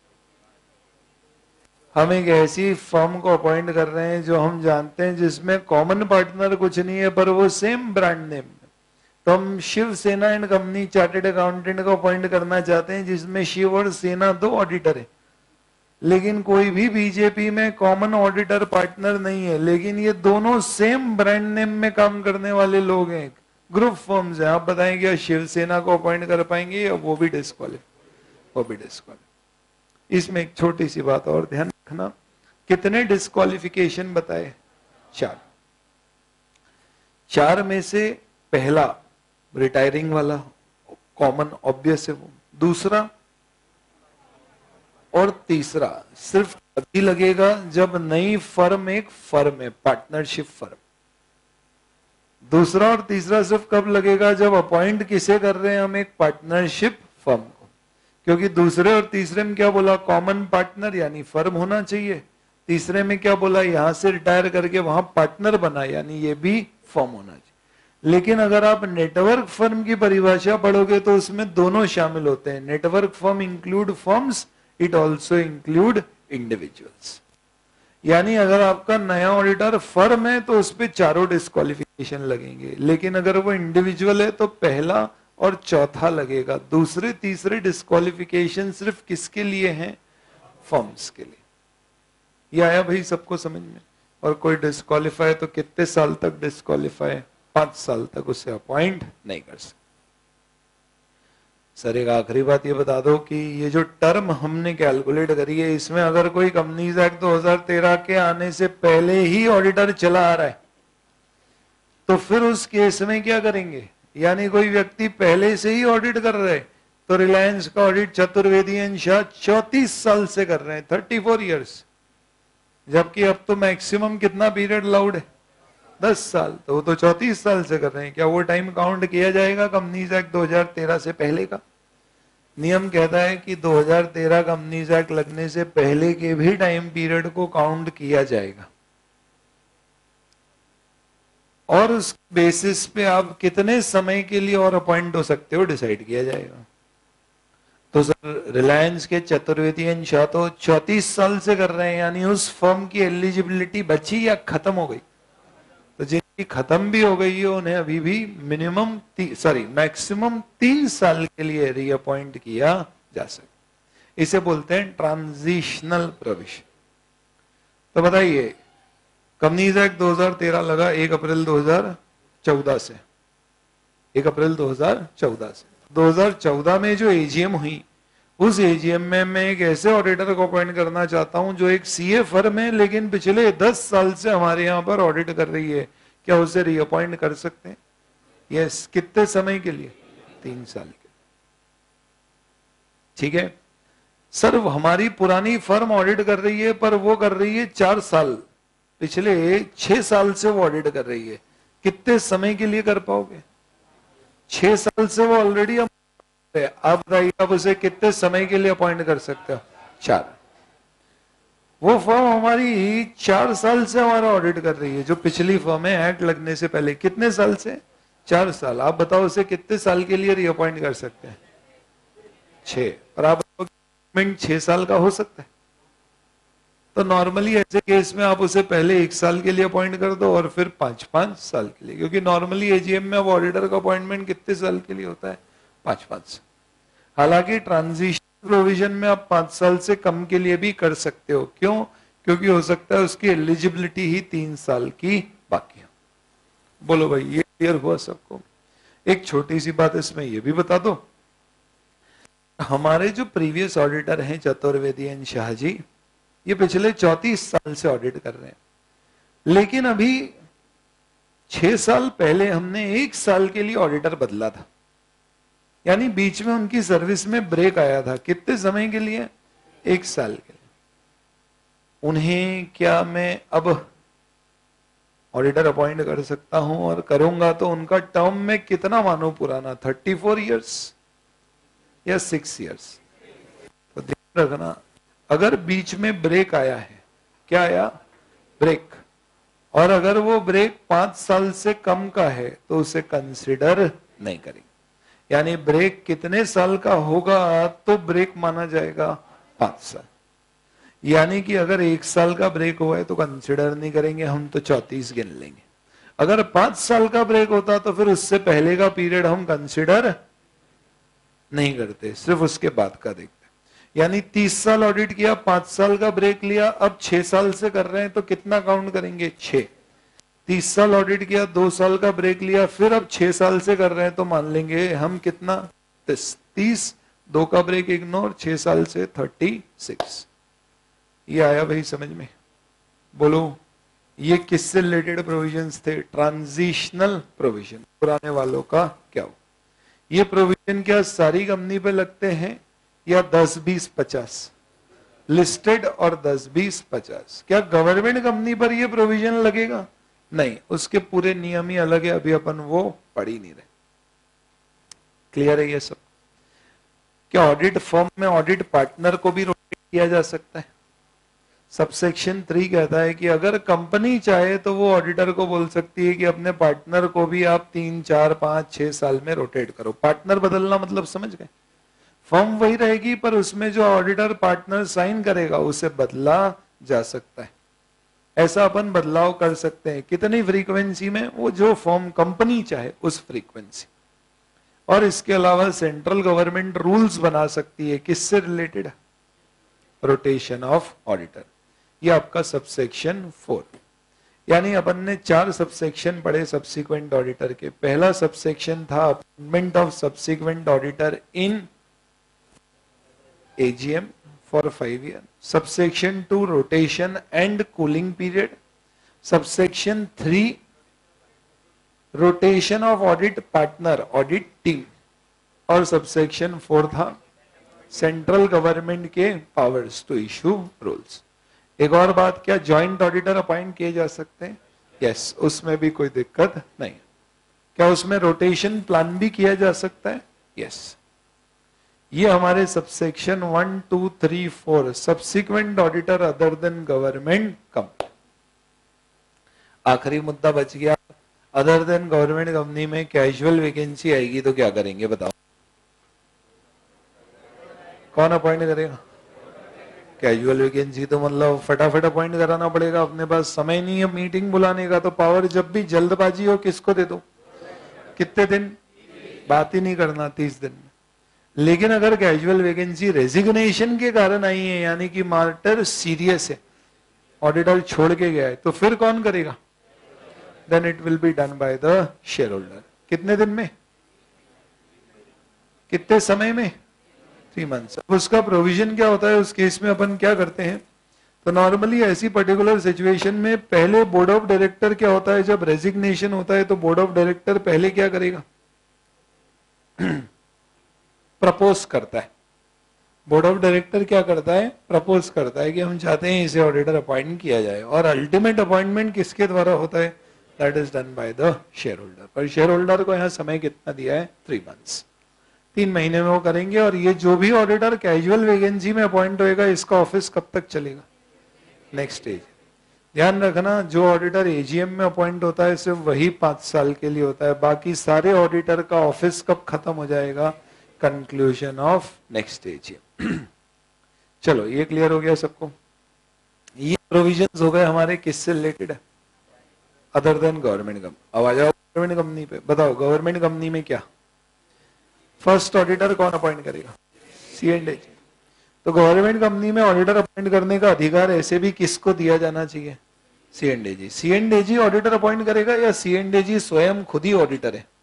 हम एक ऐसी फर्म को अपॉइंट कर रहे हैं जो हम जानते हैं जिसमें कॉमन पार्टनर कुछ नहीं है पर वो सेम ब्रांड नेम। तो हम Shiv Sena and company chartered accountant को अपॉइंट करना चाहते हैं जिसमें शिव और सेना 2 ऑडिटर है। लेकिन कोई भी बीजेपी में कॉमन ऑडिटर पार्टनर नहीं है, लेकिन ये दोनों सेम ब्रांड नेम में काम करने वाले लोग हैं, ग्रुप फर्म्स हैं। आप बताएंगे या शिवसेना को अपॉइंट कर पाएंगे या वो भी डिस्क्वालिफाई। इसमें एक छोटी सी बात और ध्यान रखना, कितने डिस्क्वालिफिकेशन बताए? 4। 4 में से पहला रिटायरिंग वाला कॉमन ऑब्वियस है वो, दूसरा और तीसरा सिर्फ तभी लगेगा जब नई फर्म एक फर्म है, पार्टनरशिप फर्म। दूसरा और तीसरा सिर्फ कब लगेगा? जब अपॉइंट किसे कर रहे हैं हम? एक पार्टनरशिप फर्म को। क्योंकि दूसरे और तीसरे में क्या बोला? कॉमन पार्टनर यानी फर्म होना चाहिए। तीसरे में क्या बोला? यहां से रिटायर करके वहां पार्टनर बना, यानी ये भी फर्म होना चाहिए। लेकिन अगर आप नेटवर्क फर्म की परिभाषा पढ़ोगे तो उसमें दोनों शामिल होते हैं। Network firm include firms, it also include individuals. यानी अगर आपका नया ऑडिटर फर्म है तो उस पर चारों डिस्क्वालिफिकेशन लगेंगे, लेकिन अगर वो इंडिविजुअल है तो पहला और चौथा लगेगा। दूसरे तीसरे डिस्क्वालिफिकेशन सिर्फ किसके लिए हैं? फर्म्स के लिए। ये आया भाई सबको समझ में? और कोई डिस्क्वालीफाई तो कितने साल तक डिस्क्वालीफाई? 5 साल तक उसे अपॉइंट नहीं कर सकते। सर एक आखिरी बात ये बता दो कि ये जो टर्म हमने कैलकुलेट करी है, इसमें अगर कोई कंपनीज एक्ट 2013 के आने से पहले ही ऑडिटर चला आ रहा है तो फिर उस केस में क्या करेंगे? यानी कोई व्यक्ति पहले से ही ऑडिट कर रहे हैं, तो रिलायंस का ऑडिट चतुर्वेदी एंड शाह 34 साल से कर रहे हैं, 34 इयर्स, जबकि अब तो मैक्सिमम कितना पीरियड अलाउड है? 10 साल। तो वो तो 34 साल से कर रहे हैं। क्या वो टाइम काउंट किया जाएगा कंपनीज एक्ट 2013 से पहले का? नियम कहता है कि 2013 कंपनीज एक्ट लगने से पहले के भी टाइम पीरियड को काउंट किया जाएगा, और उस बेसिस पे आप कितने समय के लिए और अपॉइंट हो सकते हो डिसाइड किया जाएगा। तो सर रिलायंस के चतुर्वेदी एंड शाह तो 34 साल से कर रहे हैं, यानी उस फर्म की एलिजिबिलिटी बची या खत्म हो गई? तो जिनकी खत्म भी हो गई है उन्हें अभी भी मैक्सिमम 3 साल के लिए रीअपॉइंट किया जा सकता। इसे बोलते हैं ट्रांजिशनल प्रोविजन। तो बताइए, कंपनीज एक्ट 2013 लगा 1 अप्रैल 2014 से, 1 अप्रैल 2014 से। 2014 में जो एजीएम हुई, उस एजीएम में मैं एक ऐसे ऑडिटर को अपॉइंट करना चाहता हूं जो एक सीए फर्म है लेकिन पिछले 10 साल से हमारे यहां पर ऑडिट कर रही है। क्या उसे रीअपॉइंट कर सकते हैं? यस। कितने समय के लिए? 3 साल के। ठीक है सर, हमारी पुरानी फर्म ऑडिट कर रही है पर वो कर रही है 4 साल, पिछले 6 साल से वो ऑडिट कर रही है। कितने समय के लिए कर पाओगे? 6 साल से वो ऑलरेडी आप बताइए, आप उसे कितने समय के लिए अपॉइंट कर सकते हो? 4। वो फर्म हमारी 4 साल से हमारा ऑडिट कर रही है, जो पिछली फर्म है एक्ट लगने से पहले। कितने साल से? 4 साल। आप बताओ उसे कितने साल के लिए रीअपॉइंट कर सकते हैं? 6। और आप बताओ 6 साल का हो सकता है? तो नॉर्मली ऐसे केस में आप उसे पहले 1 साल के लिए अपॉइंट कर दो और फिर 5 साल के लिए, क्योंकि नॉर्मली एजीएम में अब ऑडिटर का अपॉइंटमेंट कितने साल के लिए होता है? 5 साल। हालांकि ट्रांजिशन प्रोविजन में आप 5 साल से कम के लिए भी कर सकते हो। क्यों? क्योंकि हो सकता है उसकी एलिजिबिलिटी ही 3 साल की बाकी हो। बोलो भाई, ये क्लियर हुआ सबको? एक छोटी सी बात इसमें ये भी बता दो, हमारे जो प्रीवियस ऑडिटर हैं चतुर्वेदी एंड शाह जी, ये पिछले 34 साल से ऑडिट कर रहे हैं, लेकिन अभी 6 साल पहले हमने 1 साल के लिए ऑडिटर बदला था, यानी बीच में उनकी सर्विस में ब्रेक आया था। कितने समय के लिए? 1 साल के लिए। उन्हें क्या मैं अब ऑडिटर अपॉइंट कर सकता हूं? और करूंगा तो उनका टर्म में कितना मानो पुराना? 34 इयर्स या 6 इयर्स? तो ध्यान रखना, अगर बीच में ब्रेक आया है, क्या आया? ब्रेक। और अगर वो ब्रेक 5 साल से कम का है तो उसे कंसिडर नहीं करेंगे। यानी ब्रेक कितने साल का होगा तो ब्रेक माना जाएगा? 5 साल। यानी कि अगर 1 साल का ब्रेक हुआ है तो कंसिडर नहीं करेंगे हम, तो 34 गिन लेंगे। अगर 5 साल का ब्रेक होता तो फिर उससे पहले का पीरियड हम कंसिडर नहीं करते, सिर्फ उसके बाद का देखते। यानी 30 साल ऑडिट किया, 5 साल का ब्रेक लिया, अब 6 साल से कर रहे हैं तो कितना काउंट करेंगे? 6। 30 साल ऑडिट किया, 2 साल का ब्रेक लिया, फिर अब 6 साल से कर रहे हैं तो मान लेंगे हम कितना? 30, 2 का ब्रेक इग्नोर, 6 साल से 36। ये आया भाई समझ में? बोलो ये किससे रिलेटेड प्रोविजंस थे? Transitional provision. पुराने वालों का क्या हो? ये प्रोविजन क्या सारी कंपनी पे लगते हैं या 10, 20, 50 लिस्टेड और 10, 20, 50? क्या गवर्नमेंट कंपनी पर ये प्रोविजन लगेगा? नहीं, उसके पूरे नियम ही अलग है, अभी अपन वो पढ़ ही नहीं रहे। क्लियर है ये सब? क्या ऑडिट फर्म में ऑडिट पार्टनर को भी रोटेट किया जा सकता है? सबसेक्शन 3 कहता है कि अगर कंपनी चाहे तो वो ऑडिटर को बोल सकती है कि अपने पार्टनर को भी आप 3, 4, 5, 6 साल में रोटेट करो। पार्टनर बदलना मतलब समझ गए? फर्म वही रहेगी पर उसमें जो ऑडिटर पार्टनर साइन करेगा उसे बदला जा सकता है। ऐसा अपन बदलाव कर सकते हैं। कितनी फ्रीक्वेंसी में? वो जो फर्म कंपनी चाहे उस फ्रीक्वेंसी। और इसके अलावा सेंट्रल गवर्नमेंट रूल्स बना सकती है। किससे रिलेटेड? Rotation of auditor. ये आपका सबसेक्शन 4। यानी अपन ने 4 सबसेक्शन पढ़े सब्सिक्वेंट ऑडिटर के। पहला सबसेक्शन था appointment of subsequent auditor in AGM for 5 years. Subsection 2 rotation and cooling period. Subsection 3 rotation of audit partner, audit team. और subsection 4 था सेंट्रल गवर्नमेंट के पावर्स टू इशू रूल्स। एक और बात, क्या जॉइंट ऑडिटर अपॉइंट किए जा सकते हैं? यस, उसमें भी कोई दिक्कत नहीं। क्या उसमें रोटेशन प्लान भी किया जा सकता है? यस। ये हमारे subsection 1, 2, 3, 4 subsequent auditor other than government company. आखिरी मुद्दा बच गया, अदर देन गवर्नमेंट कंपनी में कैजुअल वैकेंसी आएगी तो क्या करेंगे बताओ? कौन अपॉइंट करेगा? कैजुअल वैकेंसी तो मतलब फटाफट अपॉइंट कराना पड़ेगा, अपने पास समय नहीं है मीटिंग बुलाने का, तो पावर जब भी जल्दबाजी हो किसको दे दो? कितने दिन? बात ही नहीं करना, 30 दिन। लेकिन अगर कैजुअल वैकेंसी रेजिग्नेशन के कारण आई है, यानी कि मैटर सीरियस है, ऑडिटर छोड़ के गया है, तो फिर कौन करेगा? Then it will be done by the share holder. कितने दिन में? कितने समय में? 3 मंथ्स। अब उसका प्रोविजन क्या होता है उस केस में? अपन क्या करते हैं, तो नॉर्मली ऐसी पर्टिकुलर सिचुएशन में पहले बोर्ड ऑफ डायरेक्टर क्या होता है, जब रेजिग्नेशन होता है तो बोर्ड ऑफ डायरेक्टर पहले क्या करेगा? प्रपोज करता है। बोर्ड ऑफ डायरेक्टर क्या करता है? प्रपोज करता है कि हम चाहते हैं इसे ऑडिटर अपॉइंट किया जाए, और अल्टीमेट अपॉइंटमेंट किसके द्वारा होता है? That is done by the share holder. पर शेयर होल्डर को यहाँ समय कितना दिया है? 3 मंथ्स। 3 महीने में वो करेंगे। और ये जो भी ऑडिटर कैजुअल वैकेंसी में अपॉइंट होएगा, इसका ऑफिस कब तक चलेगा? Next stage. ध्यान रखना, जो ऑडिटर AGM में अपॉइंट होता है सिर्फ वही 5 साल के लिए होता है, बाकी सारे ऑडिटर का ऑफिस कब खत्म हो जाएगा? Conclusion of next stage. चलो ये क्लियर हो गया सबको? ये प्रोविजंस हो गए हमारे किससे रिलेटेड है? Other than government company. अब आ जाओ गवर्नमेंट कंपनी पे। बताओ गवर्नमेंट कंपनी में क्या? फर्स्ट ऑडिटर कौन अपॉइंट करेगा? C&AG। तो गवर्नमेंट कंपनी में ऑडिटर अपॉइंट करने का अधिकार ऐसे भी किसको दिया जाना चाहिए? C&AG। C&AG ऑडिटर अपॉइंट करेगा या C&AG स्वयं खुद ही ऑडिटर है?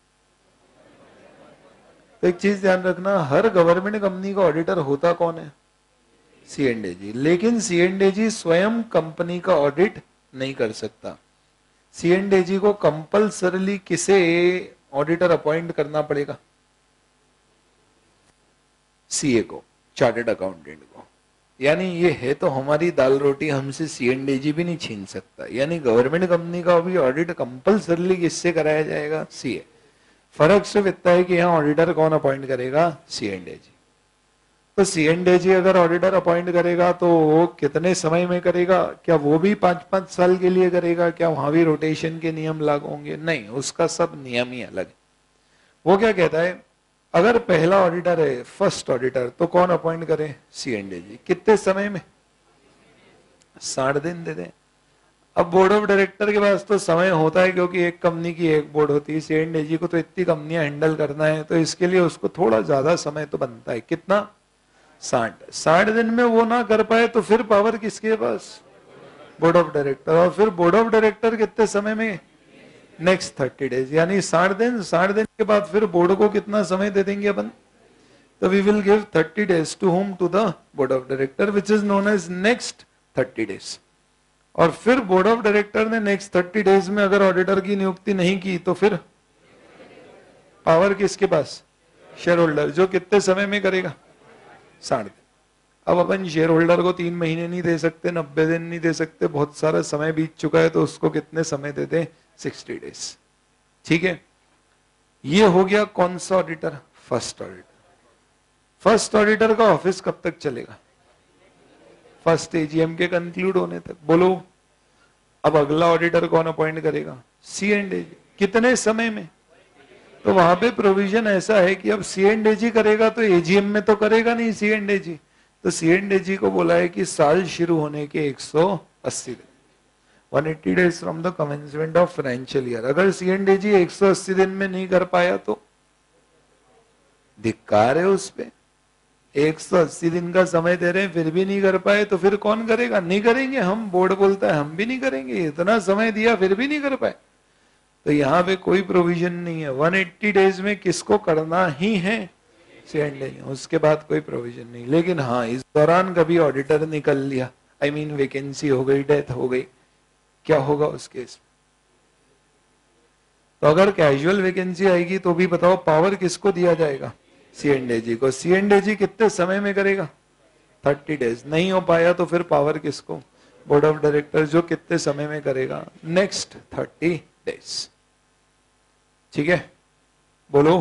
तो एक चीज ध्यान रखना, हर गवर्नमेंट कंपनी का ऑडिटर होता कौन है? C&AG। लेकिन C&AG स्वयं कंपनी का ऑडिट नहीं कर सकता। C&AG को कंपल्सरली किसे ऑडिटर अपॉइंट करना पड़ेगा? CA को, चार्टर्ड अकाउंटेंट को। यानी ये है तो हमारी दाल रोटी, हमसे C&AG भी नहीं छीन सकता। यानी गवर्नमेंट कंपनी का भी ऑडिट कंपल्सरली किससे कराया जाएगा? CA। फर्क सिर्फ इतना है कि यहाँ ऑडिटर कौन अपॉइंट करेगा? C&AG। तो C&AG अगर ऑडिटर अपॉइंट करेगा तो वो कितने समय में करेगा? क्या वो भी 5-5 साल के लिए करेगा? क्या वहां भी रोटेशन के नियम लागू होंगे? नहीं, उसका सब नियम ही अलग है। वो क्या कहता है, अगर पहला ऑडिटर है, फर्स्ट ऑडिटर, तो कौन अपॉइंट करे? C&AG। कितने समय में? 60 दिन दे दें। अब बोर्ड ऑफ डायरेक्टर के पास तो समय होता है, क्योंकि एक कंपनी की एक बोर्ड होती है। C&AG को तो इतनी कंपनियां हैंडल करना है, तो इसके लिए उसको थोड़ा ज्यादा समय तो बनता है। कितना? 60 दिन में वो ना कर पाए तो फिर पावर किसके पास? Board of director. और फिर बोर्ड ऑफ डायरेक्टर कितने समय में? नेक्स्ट 30 डेज, यानी 60 दिन। 60 दिन के बाद फिर बोर्ड को कितना समय दे देंगे अपन? तो we will give 30 days to whom? To the board of director, which is known as next 30 days. और फिर बोर्ड ऑफ डायरेक्टर ने नेक्स्ट 30 डेज में अगर ऑडिटर की नियुक्ति नहीं की तो फिर पावर किसके पास? शेयर होल्डर, जो कितने समय में करेगा? 60 दिन। अब अपन शेयर होल्डर को 3 महीने नहीं दे सकते, 90 दिन नहीं दे सकते, बहुत सारा समय बीत चुका है, तो उसको कितने समय दे दें? 60 डेज। ठीक है, ये हो गया कौन सा auditor? First auditor. First auditor का ऑफिस कब तक चलेगा? फर्स्ट एजीएम के कंक्लूड होने तक। बोलो, अब अगला ऑडिटर कौन अपॉइंट करेगा? सी&एजी। कितने समय में? तो वहां पे प्रोविजन ऐसा है कि अब सी&एजी करेगा तो एजीएम में तो करेगा नहीं सी&एजी, तो सी&एजी को बोला है कि साल शुरू होने के 180 दिन, 180 days from the commencement of financial year. अगर सी&एजी 180 दिन में नहीं कर पाया तो धिक्कार है उस पे। 180 दिन का समय दे रहे हैं फिर भी नहीं कर पाए तो फिर कौन करेगा? नहीं करेंगे हम, बोर्ड बोलता है हम भी नहीं करेंगे, इतना समय दिया फिर भी नहीं कर पाए। तो यहाँ पे कोई प्रोविजन नहीं है, 180 डेज में किसको करना ही है? सी&एजी। उसके बाद कोई प्रोविजन नहीं। लेकिन हाँ, इस दौरान कभी ऑडिटर निकल लिया, आई मीन वैकेंसी हो गई, डेथ हो गई, क्या होगा उस केस में? तो अगर कैजुअल वैकेंसी आएगी तो भी बताओ पावर किसको दिया जाएगा? सी&एजी को। सी&एजी कितने समय में करेगा? 30 डेज। नहीं हो पाया तो फिर पावर किसको? बोर्ड ऑफ डायरेक्टर, जो कितने समय में करेगा? Next 30 days. ठीक है, बोलो,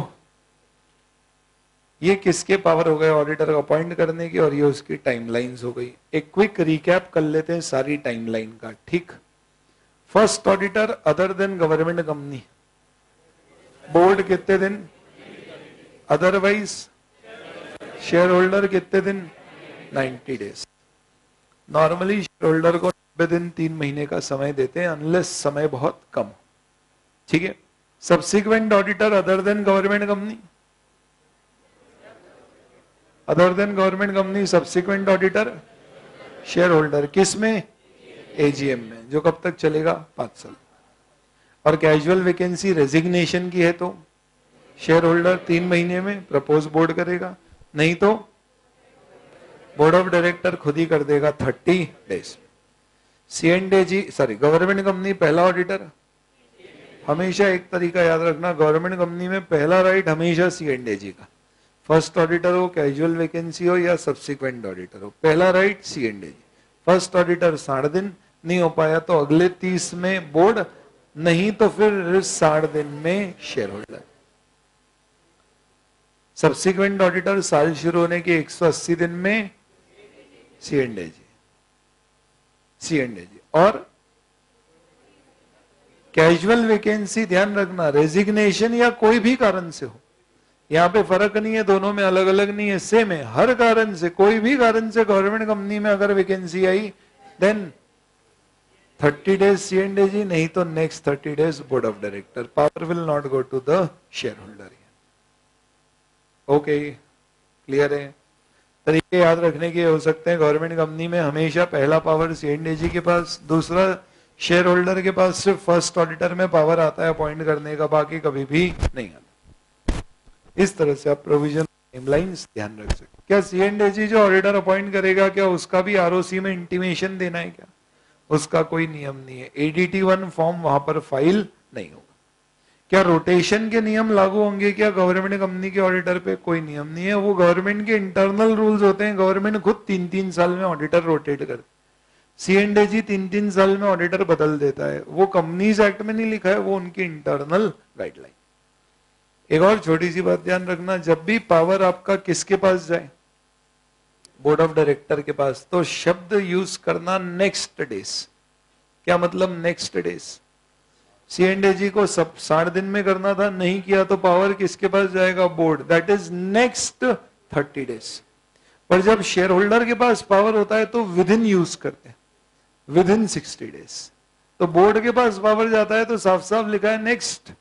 ये किसके पावर हो गए? ऑडिटर को अपॉइंट करने की, और ये उसकी टाइमलाइंस हो गई। एक क्विक रिकैप कर लेते हैं सारी टाइमलाइन का। ठीक, first auditor other than government company, board कितने दिन? अदरवाइज शेयर होल्डर कितने दिन? 90 डेज। नॉर्मली शेयर होल्डर को 90 दिन 3 महीने का समय देते हैं, अनलेस समय बहुत कम हो। ठीक है, subsequent auditor other than government company, other than government company subsequent auditor shareholder, किस में? एजीएम में, जो कब तक चलेगा? 5 साल। और कैजुअल वैकेंसी रेजिग्नेशन की है तो शेयर होल्डर 3 महीने में प्रपोज बोर्ड करेगा, नहीं तो बोर्ड ऑफ डायरेक्टर खुद ही कर देगा 30 डेज। सी&एजी सॉरी गवर्नमेंट कंपनी पहला ऑडिटर, हमेशा एक तरीका याद रखना, गवर्नमेंट कंपनी में पहला राइट हमेशा सी&एजी का। फर्स्ट ऑडिटर हो, कैजुअल वैकेंसी हो या सब्सिक्वेंट ऑडिटर हो, पहला राइट सी&एजी। फर्स्ट ऑडिटर 60 दिन, नहीं हो पाया तो अगले 30 में बोर्ड, नहीं तो फिर 60 दिन में शेयर होल्डर। सब्सिक्वेंट ऑडिटर साल शुरू होने के 180 दिन में सी&एजी। और कैजुअल वैकेंसी ध्यान रखना, रेजिग्नेशन या कोई भी कारण से हो, यहाँ पे फर्क नहीं है, दोनों में अलग अलग नहीं है, सेम है। हर कारण से, कोई भी कारण से गवर्नमेंट कंपनी में अगर वैकेंसी आई देन 30 डेज सी&एजी, नहीं तो next 30 days board of director. Power will not go to the share holder. Okay, clear है? तरीके याद रखने के हो सकते हैं, गवर्नमेंट कंपनी में हमेशा पहला पावर सी&एजी के पास, दूसरा शेयर होल्डर के पास। सिर्फ फर्स्ट ऑडिटर में पावर आता है अपॉइंट करने का, बाकी कभी भी नहीं आता। इस तरह से आप प्रोविजन टाइमलाइंस ध्यान रख सकते। क्या सी&एजी जो ऑडिटर अपॉइंट करेगा, क्या उसका भी आरओसी में इंटीमेशन देना है? क्या उसका कोई नियम नहीं है। एडीटी 1 फॉर्म वहां पर फाइल नहीं होगा। क्या रोटेशन के नियम लागू होंगे क्या गवर्नमेंट कंपनी के ऑडिटर पे? कोई नियम नहीं है, वो गवर्नमेंट के इंटरनल रूल्स होते हैं। गवर्नमेंट खुद 3-3 साल में ऑडिटर रोटेट करती, सी&एजी 3-3 साल में ऑडिटर बदल देता है। वो कंपनीज एक्ट में नहीं लिखा है, वो उनकी इंटरनल गाइडलाइन। एक और छोटी सी बात ध्यान रखना, जब भी पावर आपका किसके पास जाए? बोर्ड ऑफ डायरेक्टर के पास, तो शब्द यूज करना नेक्स्ट डेज। क्या मतलब नेक्स्ट डेज? सी&एजी को सब 60 दिन में करना था, नहीं किया तो पावर किसके पास जाएगा? Board, that is next 30 days. पर जब शेयर होल्डर के पास पावर होता है तो विद इन यूज करते हैं, विद इन 60 डेज। तो बोर्ड के पास पावर जाता है तो साफ साफ लिखा है नेक्स्ट,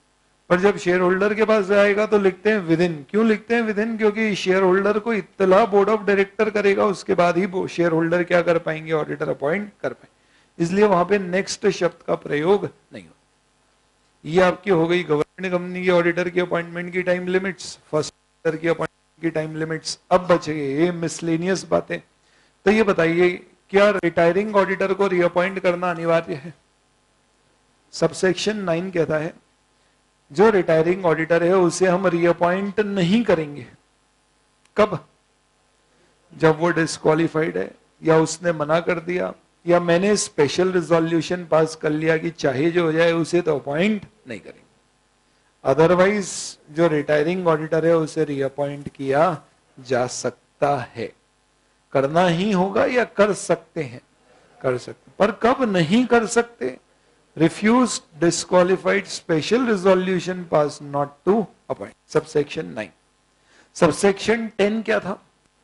पर जब शेयर होल्डर के पास जाएगा तो लिखते हैं विद इन। क्यों लिखते हैं विद इन? क्योंकि शेयर होल्डर को इत्तला बोर्ड ऑफ डायरेक्टर करेगा, उसके बाद ही शेयर होल्डर क्या कर पाएंगे? ऑडिटर अपॉइंट कर पाएंगे। इसलिए वहां पे नेक्स्ट शब्द का प्रयोग नहीं हो। ये आपकी हो गई गवर्नमेंट कंपनी के ऑडिटर की अपॉइंटमेंट की टाइम लिमिट्स, फर्स्ट ऑडिटर की अपॉइंटमेंट की टाइम लिमिट्स। अब बच गए ये मिसलेनियस बातें। तो ये बताइए, क्या रिटायरिंग ऑडिटर को रीअपॉइंट करना अनिवार्य है? सबसेक्शन 9 कहता है जो रिटायरिंग ऑडिटर है उसे हम रीअपॉइंट नहीं करेंगे। कब? जब वो डिस्क्वालिफाइड है, या उसने मना कर दिया, या मैंने स्पेशल रिजोल्यूशन पास कर लिया कि चाहे जो हो जाए उसे तो अपॉइंट नहीं करेंगे। अदरवाइज जो रिटायरिंग ऑडिटर है उसे रीअपॉइंट किया जा सकता है। करना ही होगा या कर सकते हैं? कर सकते। पर कब नहीं कर सकते? Refuse, disqualified, special resolution pass, not to appoint. Subsection 9। Subsection 10 क्या था?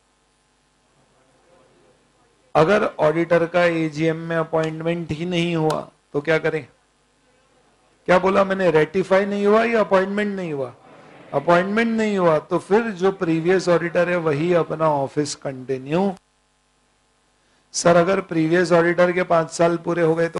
अगर ऑडिटर का एजीएम में अपॉइंटमेंट ही नहीं हुआ तो क्या करें? क्या बोला मैंने? रेटिफाई नहीं हुआ या अपॉइंटमेंट नहीं हुआ? अपॉइंटमेंट नहीं हुआ तो फिर जो प्रीवियस ऑडिटर है वही अपना ऑफिस कंटिन्यू। सर अगर प्रीवियस ऑडिटर के 5 साल पूरे हो गए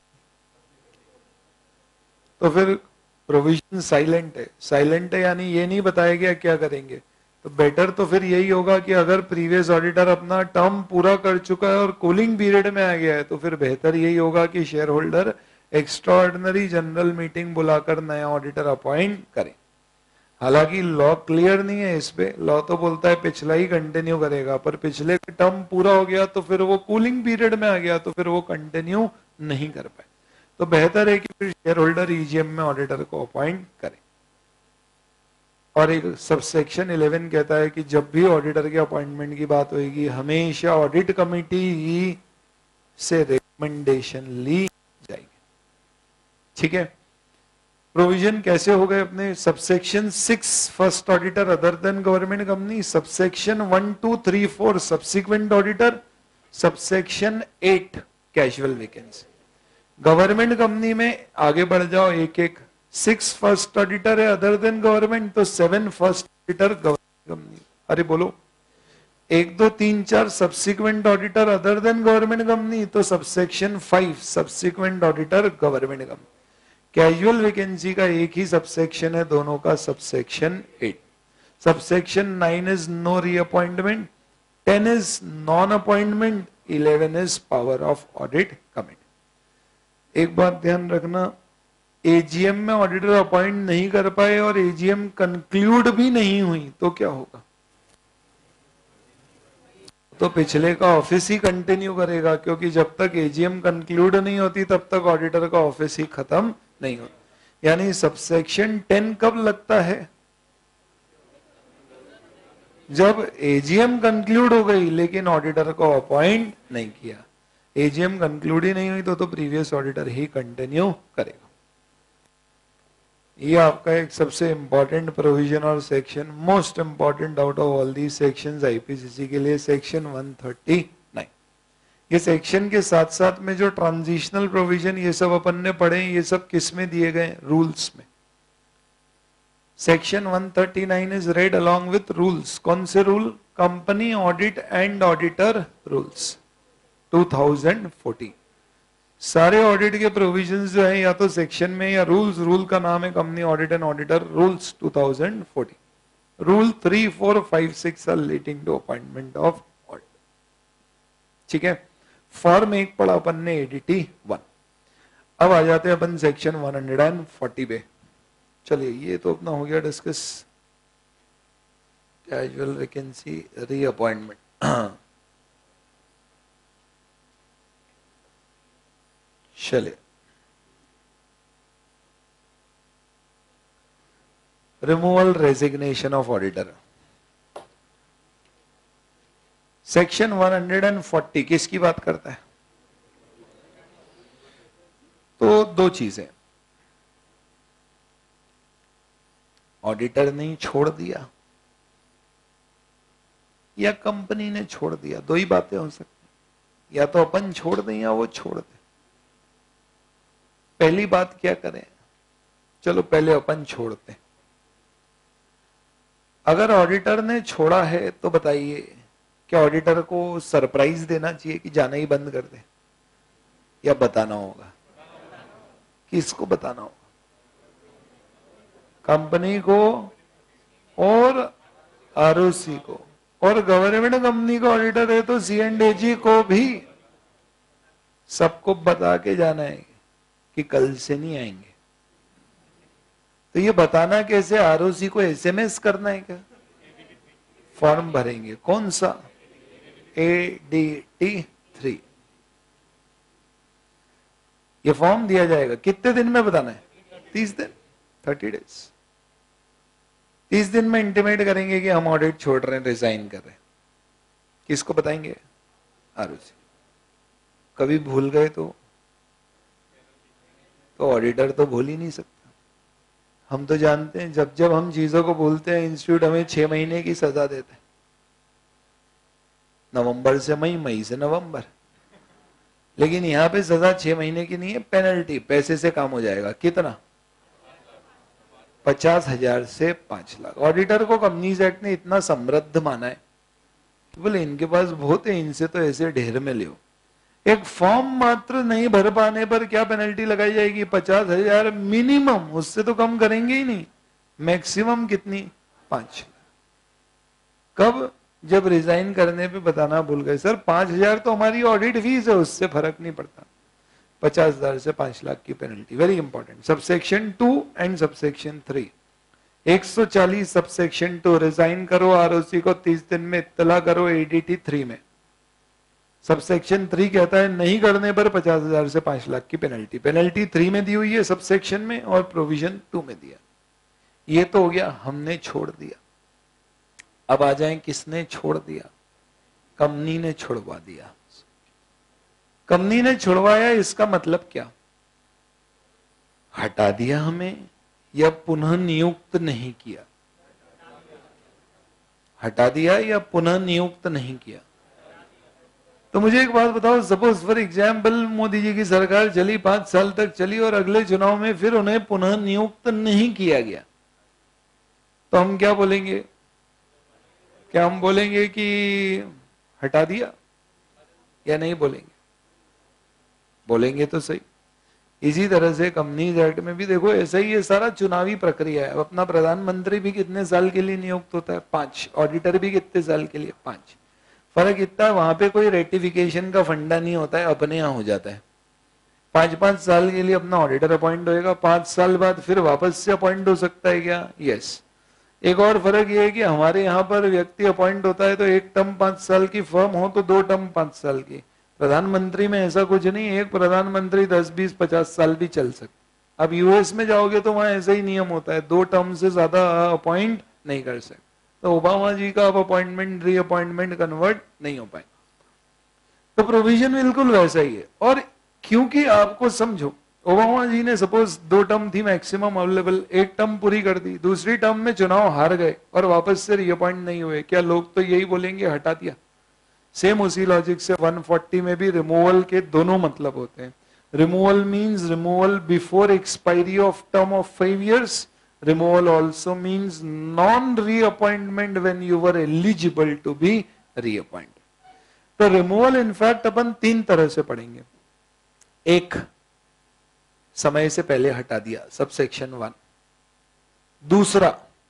तो फिर प्रोविजन साइलेंट है। साइलेंट है यानी ये नहीं बताया गया क्या करेंगे। तो बेटर तो फिर यही होगा कि अगर प्रीवियस ऑडिटर अपना टर्म पूरा कर चुका है और कूलिंग पीरियड में आ गया है तो फिर बेहतर यही होगा कि shareholder extraordinary general meeting बुलाकर नया ऑडिटर अपॉइंट करें। हालांकि लॉ क्लियर नहीं है इस पे। लॉ तो बोलता है पिछला ही कंटिन्यू करेगा, पर पिछले का टर्म पूरा हो गया तो फिर वो कूलिंग पीरियड में आ गया तो फिर वो कंटिन्यू नहीं कर पाए। तो बेहतर है कि फिर शेयर होल्डर ईजीएम में ऑडिटर को अपॉइंट करे। और एक सबसेक्शन 11 कहता है कि जब भी ऑडिटर के अपॉइंटमेंट की बात होगी हमेशा ऑडिट कमिटी से रिकमेंडेशन ली जाएगी। ठीक है। प्रोविजन कैसे हो गए अपने? Subsection 6 first auditor other than government company, subsection 1, 2, 3, 4 subsequent auditor, subsection 8 casual vacancy. Government company में आगे बढ़ जाओ एक एक। 6 फर्स्ट ऑडिटर है अदर देन गवर्नमेंट, तो 7 फर्स्ट ऑडिटर गवर्नमेंट कंपनी। अरे बोलो 1, 2, 3, 4 subsequent auditor other than government company, तो subsection 5 subsequent auditor government company. Casual vacancy का एक ही सबसेक्शन है दोनों का, subsection 8। Subsection 9 is no reappointment, 10 is non appointment, 11 is power of audit committee. एक बात ध्यान रखना, एजीएम में ऑडिटर अपॉइंट नहीं कर पाए और एजीएम कंक्लूड भी नहीं हुई तो क्या होगा? तो पिछले का ऑफिस ही कंटिन्यू करेगा, क्योंकि जब तक एजीएम कंक्लूड नहीं होती तब तक ऑडिटर का ऑफिस ही खत्म नहीं होता। यानी सबसेक्शन 10 कब लगता है? जब एजीएम कंक्लूड हो गई लेकिन ऑडिटर को अपॉइंट नहीं किया। एजीएम कंक्लूड ही नहीं हुई तो प्रीवियस ऑडिटर ही कंटिन्यू करेगा। ये आपका एक सबसे इंपॉर्टेंट प्रोविजन और section, most important out of all the sections IPCC के लिए, सेक्शन 139। ये सेक्शन के साथ साथ में जो ट्रांजिशनल प्रोविजन ये सब अपन ने पढ़े, ये सब किस में दिए गए? रूल्स में। Section 139 is read along with rules. कौन से rule? Company audit and auditor rules 2014। सारे ऑडिट के प्रोविजंस जो है या तो सेक्शन में या रूल्स। रूल का नाम है company audit and auditor rules 2014। Rule 3, 4, 5, 6 are relating to appointment of audit. ठीक है। फॉर्म 1 पढ़ा अपन ने, एडीटी 1। अब आ जाते हैं अपन सेक्शन 140 पे। चलिए ये तो अपना हो गया डिस्कस, कैजुअल वैकेंसी रीअपॉइंटमेंट। चलिए removal resignation of auditor. Section 140 किसकी बात करता है? तो दो चीजें, ऑडिटर ने छोड़ दिया या कंपनी ने छोड़ दिया, दो ही बातें हो सकती। या तो अपन छोड़ दें या वो छोड़ दे। पहली बात क्या करें? चलो पहले अपन छोड़ते हैं। अगर ऑडिटर ने छोड़ा है तो बताइए, क्या ऑडिटर को सरप्राइज देना चाहिए कि जाना ही बंद कर दे, या बताना होगा? किसको बताना होगा? कंपनी को और आरओसी को, और गवर्नमेंट कंपनी का ऑडिटर है तो सीएनडीजी को भी सबको बता के जाना है कि कल से नहीं आएंगे। तो ये बताना कैसे? आरओसी को एसएमएस करना है क्या? फॉर्म भरेंगे, कौन सा? ADT3। ये फॉर्म दिया जाएगा, कितने दिन में बताना है? 30 दिन, 30 डेज। 30 दिन में इंटीमेट करेंगे कि हम ऑडिट छोड़ रहे हैं, रिजाइन कर रहे हैं। किसको बताएंगे? आरओसी। कभी भूल गए तो ऑडिटर तो भूल ही नहीं सकता। हम तो जानते हैं, जब जब हम चीजों को भूलते हैं, इंस्टीट्यूट हमें 6 महीने की सजा देता है। नवंबर से मई, मई से नवंबर। लेकिन यहां पे सजा 6 महीने की नहीं है, पेनल्टी, पैसे से काम हो जाएगा। कितना? 50,000 से 5 लाख। ऑडिटर को कंपनीज एक्ट ने इतना समृद्ध माना है कि बोले इनके पास बहुत है, इनसे तो ऐसे ढेर में ले। एक फॉर्म मात्र नहीं भर पाने पर क्या पेनल्टी लगाई जाएगी? 50,000 मिनिमम, उससे तो कम करेंगे ही नहीं। मैक्सिमम कितनी? 5 लाख। कब? जब रिजाइन करने पे बताना भूल गए। सर 5,000 तो हमारी ऑडिट फीस है, उससे फर्क नहीं पड़ता। 50,000 से 5 लाख की penalty. Very important. Subsection 2 and subsection 3। 140 subsection 2, resign करो, आरओसी को 30 दिन में इत्तला करो ADT 3 में। सबसेक्शन 3 कहता है नहीं करने पर 50,000 से 5 लाख की पेनल्टी। पेनल्टी 3 में दी हुई है सबसेक्शन में, और प्रोविजन 2 में दिया। ये तो हो गया, हमने छोड़ दिया। अब आ जाएं, किसने छोड़ दिया? कंपनी ने छुड़वा दिया। कंपनी ने छुड़वाया, इसका मतलब क्या? हटा दिया हमें, या पुनः नियुक्त नहीं किया? हटा दिया या पुनः नियुक्त नहीं किया? तो मुझे एक बात बताओ, suppose for example Modi ji की सरकार चली, 5 साल तक चली, और अगले चुनाव में फिर उन्हें पुनः नियुक्त नहीं किया गया, तो हम क्या बोलेंगे? क्या हम बोलेंगे कि हटा दिया, या नहीं बोलेंगे? बोलेंगे तो सही। इसी तरह से कंपनीज एक्ट में भी देखो ऐसा ही, ये सारा चुनावी प्रक्रिया है। अब अपना प्रधानमंत्री भी कितने साल के लिए नियुक्त होता है? 5। ऑडिटर भी कितने साल के लिए? 5। फर्क इतना है, वहां पे कोई रेटिफिकेशन का फंडा नहीं होता है, अपने यहां हो जाता है। 5-5 साल के लिए अपना ऑडिटर अपॉइंट होएगा, 5 साल बाद फिर वापस से अपॉइंट हो सकता है क्या? यस। एक और फर्क ये है कि हमारे यहाँ पर व्यक्ति अपॉइंट होता है तो एक टर्म 5 साल की, फर्म हो तो 2 टर्म 5 साल की। प्रधानमंत्री में ऐसा कुछ नहीं, एक प्रधानमंत्री 10, 20, 50 साल भी चल सकते। अब यूएस में जाओगे तो वहां ऐसा ही नियम होता है, 2 टर्म से ज्यादा अपॉइंट नहीं कर सकते। तो ओबामा जी का अब अपॉइंटमेंट रीअपॉइंटमेंट कन्वर्ट नहीं हो पाए। तो प्रोविजन बिल्कुल वैसा ही है। और क्योंकि आपको समझो, ओबामा जी ने सपोज 2 टर्म थी मैक्सिमम अवेलेबल, 1 टर्म पूरी कर दी, दूसरी टर्म में चुनाव हार गए और वापस से रीअपॉइंट नहीं हुए, क्या लोग तो यही बोलेंगे हटा दिया? सेम उसी लॉजिक से 140 में भी रिमूवल के दोनों मतलब होते हैं। Removal means removal before expiry of term of 5 years। Removal also means non-reappointment when you were eligible to be reappointed। तो रिमूवल इनफैक्ट अपन 3 तरह से पढ़ेंगे। एक, समय से पहले हटा दिया, सबसेक्शन 1। दूसरा,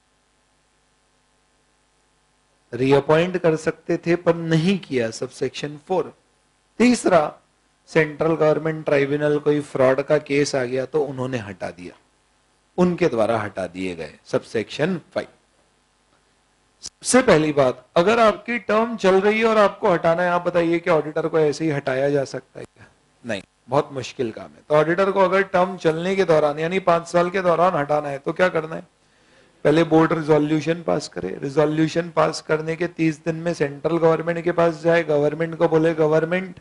रीअपॉइंट कर सकते थे पर नहीं किया, सबसेक्शन 4। तीसरा, सेंट्रल गवर्नमेंट ट्राइब्यूनल कोई फ्रॉड का केस आ गया तो उन्होंने हटा दिया, उनके द्वारा हटा दिए गए, सबसेक्शन 5। सबसे पहली बात, अगर आपकी टर्म चल रही है और आपको हटाना है, आप बताइए कि ऑडिटर को ऐसे ही हटाया जा सकता है क्या? नहीं, बहुत मुश्किल काम है। तो ऑडिटर को अगर टर्म चलने के दौरान यानी 5 साल के दौरान हटाना है तो क्या करना है? पहले बोर्ड रिजोल्यूशन पास करे, रिजोल्यूशन पास करने के 30 दिन में सेंट्रल गवर्नमेंट के पास जाए, गवर्नमेंट को बोले गवर्नमेंट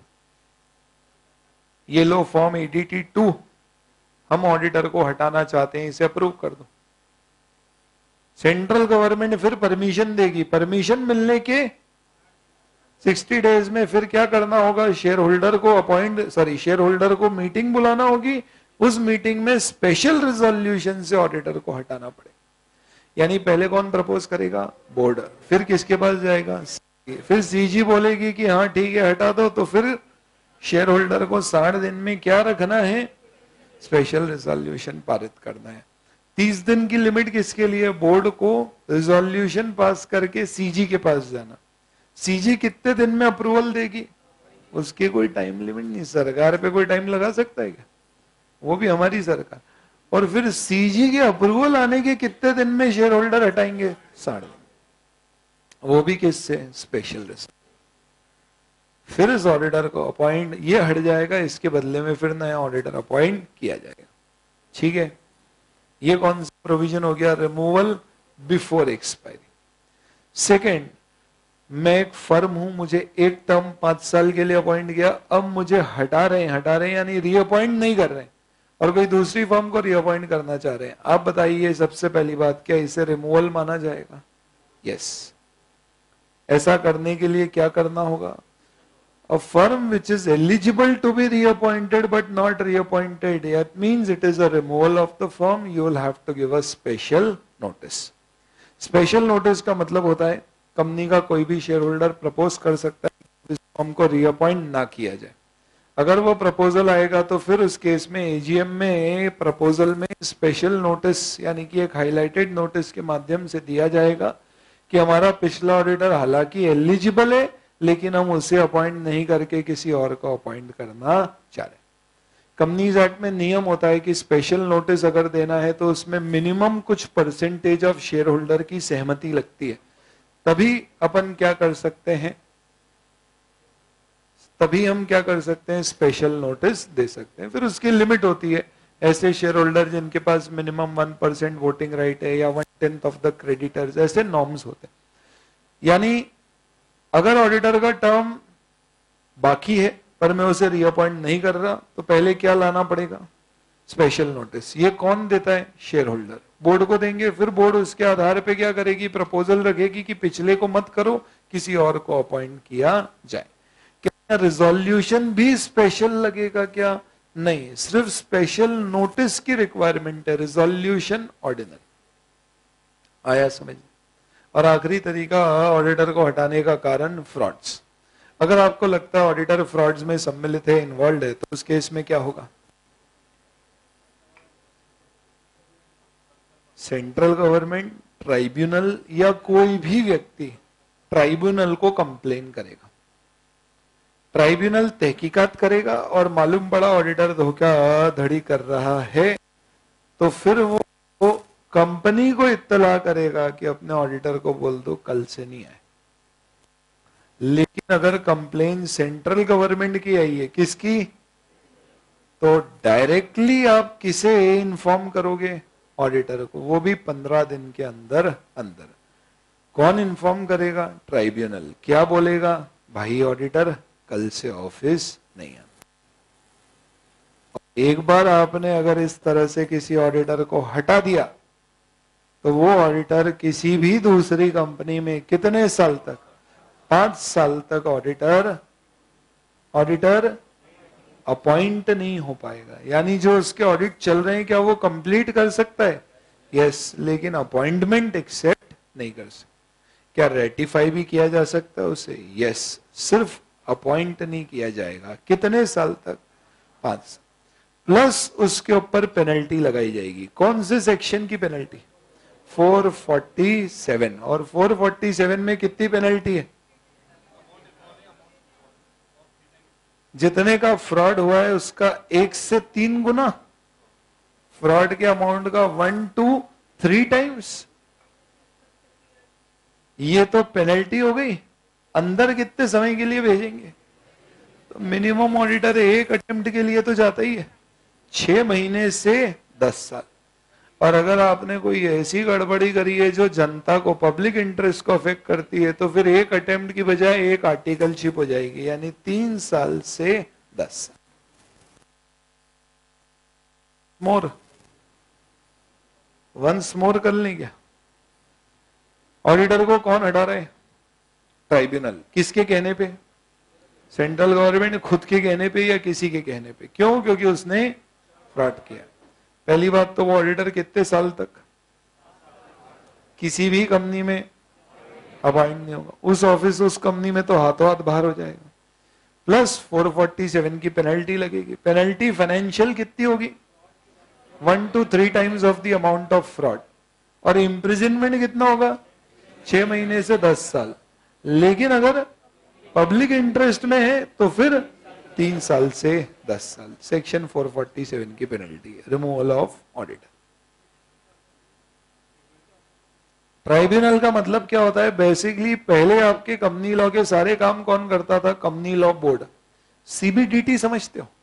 ये लो फॉर्म ADT 2, हम ऑडिटर को हटाना चाहते हैं, इसे अप्रूव कर दो। सेंट्रल गवर्नमेंट फिर परमिशन देगी, परमिशन मिलने के 60 डेज में फिर क्या करना होगा? शेयर होल्डर को मीटिंग बुलाना होगी, उस मीटिंग में स्पेशल रिजोल्यूशन से ऑडिटर को हटाना पड़ेगा। यानी पहले कौन प्रपोज करेगा? बोर्ड। फिर किसके पास जाएगा? फिर सीजी बोलेगी कि हाँ ठीक है हटा दो, तो फिर शेयर होल्डर को 60 दिन में क्या रखना है? स्पेशल रिजोल्यूशन पारित करना है। 30 दिन की लिमिट किसके लिए? बोर्ड को रिजोल्यूशन पास करके सीजी के पास जाना। सीजी कितने दिन में अप्रूवल देगी? उसकी कोई टाइम लिमिट नहीं। सरकार पे कोई टाइम लगा सकता है क्या? वो भी हमारी सरकार। और फिर सीजी के अप्रूवल आने के कितने दिन में शेयर होल्डर हटाएंगे? 60 दिन। वो भी किससे? Special resolution. फिर इस ऑडिटर को अपॉइंट, ये हट जाएगा, इसके बदले में फिर नया ऑडिटर अपॉइंट किया जाएगा। ठीक है, ये कौन सा प्रोविजन हो गया? Removal before expiry. सेकेंड, मैं एक फर्म हूं, मुझे एक टर्म 5 साल के लिए अपॉइंट किया, अब मुझे हटा रहे हैं यानी रीअपॉइंट नहीं कर रहे हैं, और कोई दूसरी फर्म को रीअपॉइंट करना चाह रहे हैं। आप बताइए सबसे पहली बात, क्या इसे रिमूवल माना जाएगा? यस। ऐसा करने के लिए क्या करना होगा? A firm which is eligible to be reappointed but not reappointed, that means it is a removal of the firm. You will have to give a special notice. Special notice का मतलब होता है कंपनी का कोई भी share holder propose कर सकता है इस फर्म को रीअपॉइंट ना किया जाए। अगर वो प्रपोजल आएगा तो फिर उस केस में एजीएम में प्रपोजल में स्पेशल नोटिस यानी कि एक हाईलाइटेड नोटिस के माध्यम से दिया जाएगा कि हमारा पिछला ऑडिटर हालांकि एलिजिबल है, लेकिन हम उसे अपॉइंट नहीं करके किसी और को अपॉइंट करना चाह रहे। कंपनीज एक्ट में नियम होता है कि स्पेशल नोटिस अगर देना है तो उसमें मिनिमम कुछ परसेंटेज ऑफ शेयर होल्डर की सहमति लगती है, तभी अपन क्या कर सकते हैं, तभी हम क्या कर सकते हैं? स्पेशल नोटिस दे सकते हैं। फिर उसकी लिमिट होती है। ऐसे शेयर होल्डर जिनके पास मिनिमम 1% वोटिंग राइट है या 1/10 ऑफ द क्रेडिटर्स, ऐसे नॉर्म्स होते हैं। यानी अगर ऑडिटर का टर्म बाकी है पर मैं उसे रीअपॉइंट नहीं कर रहा, तो पहले क्या लाना पड़ेगा? Special notice. ये कौन देता है? Share holder. बोर्ड को देंगे, फिर बोर्ड उसके आधार पे क्या करेगी? प्रपोजल रखेगी कि पिछले को मत करो, किसी और को अपॉइंट किया जाए। क्या रिजोल्यूशन भी स्पेशल लगेगा क्या? नहीं, सिर्फ स्पेशल नोटिस की रिक्वायरमेंट है, रिजोल्यूशन ऑर्डिनरी। आया समझ? और आखिरी तरीका ऑडिटर को हटाने का कारण फ्रॉड्स। अगर आपको लगता है ऑडिटर फ्रॉड्स में सम्मिलित है, इन्वॉल्व है, तो उस केस में क्या होगा? सेंट्रल गवर्नमेंट, ट्राइब्यूनल या कोई भी व्यक्ति ट्राइब्यूनल को कंप्लेन करेगा। ट्राइब्यूनल तहकीकात करेगा और मालूम पड़ा ऑडिटर धोखाधड़ी कर रहा है, तो फिर वो कंपनी को इत्तला करेगा कि अपने ऑडिटर को बोल दो कल से नहीं आए। लेकिन अगर कंप्लेन सेंट्रल गवर्नमेंट की आई है, किसकी? तो डायरेक्टली आप किसे इन्फॉर्म करोगे? ऑडिटर को, वो भी 15 दिन के अंदर अंदर। कौन इन्फॉर्म करेगा? ट्राइब्यूनल। क्या बोलेगा? भाई ऑडिटर कल से ऑफिस नहीं आना। एक बार आपने अगर इस तरह से किसी ऑडिटर को हटा दिया तो वो ऑडिटर किसी भी दूसरी कंपनी में कितने साल तक? 5 साल तक ऑडिटर अपॉइंट नहीं हो पाएगा। यानी जो उसके ऑडिट चल रहे हैं क्या वो कंप्लीट कर सकता है? यस, लेकिन अपॉइंटमेंट एक्सेप्ट नहीं कर सकता। क्या रेटिफाई भी किया जा सकता है उसे? यस, सिर्फ अपॉइंट नहीं किया जाएगा। कितने साल तक? 5 साल। प्लस उसके ऊपर पेनल्टी लगाई जाएगी। कौन से सेक्शन की पेनल्टी? 447। और 447 में कितनी पेनल्टी है? जितने का फ्रॉड हुआ है उसका 1 से 3 गुना, फ्रॉड के अमाउंट का 1 to 3 टाइम्स। ये तो पेनल्टी हो गई। अंदर कितने समय के लिए भेजेंगे? तो मिनिमम ऑडिटर एक अटेम्प्ट के लिए तो जाता ही है 6 महीने से 10 साल। और अगर आपने कोई ऐसी गड़बड़ी करी है जो जनता को, पब्लिक इंटरेस्ट को अफेक्ट करती है, तो फिर एक अटेम्प्ट की बजाय एक आर्टिकलशिप हो जाएगी, यानी 3 साल से 10 साल। मोर वंस मोर कर लें क्या? ऑडिटर को कौन हटा रहे? ट्राइब्यूनल। किसके कहने पे? सेंट्रल गवर्नमेंट खुद के कहने पे या किसी के कहने पे? क्यों? क्योंकि उसने फ्रॉड किया। पहली बात तो वो ऑडिटर कितने साल तक? किसी भी कंपनी में अपॉइंट नहीं होगा, उस ऑफिस उस कंपनी में तो हाथों हाथ बाहर हो जाएगा। प्लस 447 की पेनल्टी लगेगी। पेनल्टी फाइनेंशियल कितनी होगी? 1 to 3 times of the amount of fraud. और इम्प्रिजनमेंट कितना होगा? 6 महीने से 10 साल। लेकिन अगर पब्लिक इंटरेस्ट में है तो फिर 3 साल से 10 साल। सेक्शन 447 की पेनल्टी है, रिमूवल ऑफ ऑडिटर। ट्राइब्यूनल का मतलब क्या होता है? बेसिकली पहले आपके कंपनी लॉ के सारे काम कौन करता था? Company law board. सीबीडीटी समझते हो?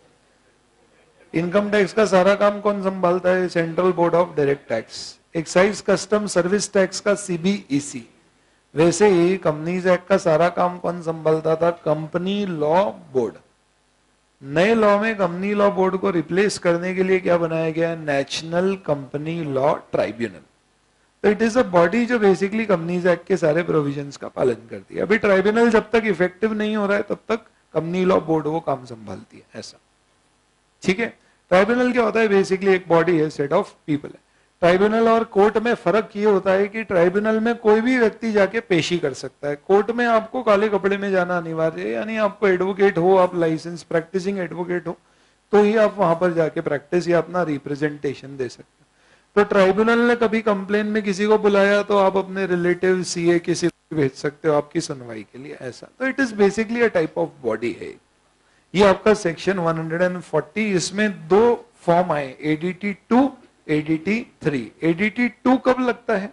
इनकम टैक्स का सारा काम कौन संभालता है? Central board of direct tax. Excise custom service tax का सीबीईसी। वैसे ही कंपनीज एक्ट का सारा काम कौन संभालता था? Company law board. नए लॉ में कंपनी लॉ बोर्ड को रिप्लेस करने के लिए क्या बनाया गया? National company law tribunal. तो इट इज अ बॉडी जो बेसिकली कंपनीज एक्ट के सारे प्रोविजंस का पालन करती है। अभी ट्राइब्यूनल जब तक इफेक्टिव नहीं हो रहा है तब तक कंपनी लॉ बोर्ड वो काम संभालती है, ऐसा। ठीक है। ट्राइब्यूनल क्या होता है? बेसिकली एक बॉडी है, सेट ऑफ पीपल है। ट्राइब्यूनल और कोर्ट में फर्क ये होता है कि ट्राइब्यूनल में कोई भी व्यक्ति जाके पेशी कर सकता है। कोर्ट में आपको काले कपड़े में जाना अनिवार्य है, यानी आपको एडवोकेट हो, आप लाइसेंस प्रैक्टिसिंग एडवोकेट हो तो ही आप वहां पर जाके प्रैक्टिस या अपना रिप्रेजेंटेशन दे सकते हो। तो ट्राइब्यूनल ने कभी कंप्लेन में किसी को बुलाया तो आप अपने रिलेटिव सीए किसी को भेज सकते हो आपकी सुनवाई के लिए, ऐसा। तो it is basically a type of body है। ये आपका सेक्शन 140। इसमें 2 फॉर्म आए, एडीटी 2, एडीटी 3। एडीटी 2 कब लगता है?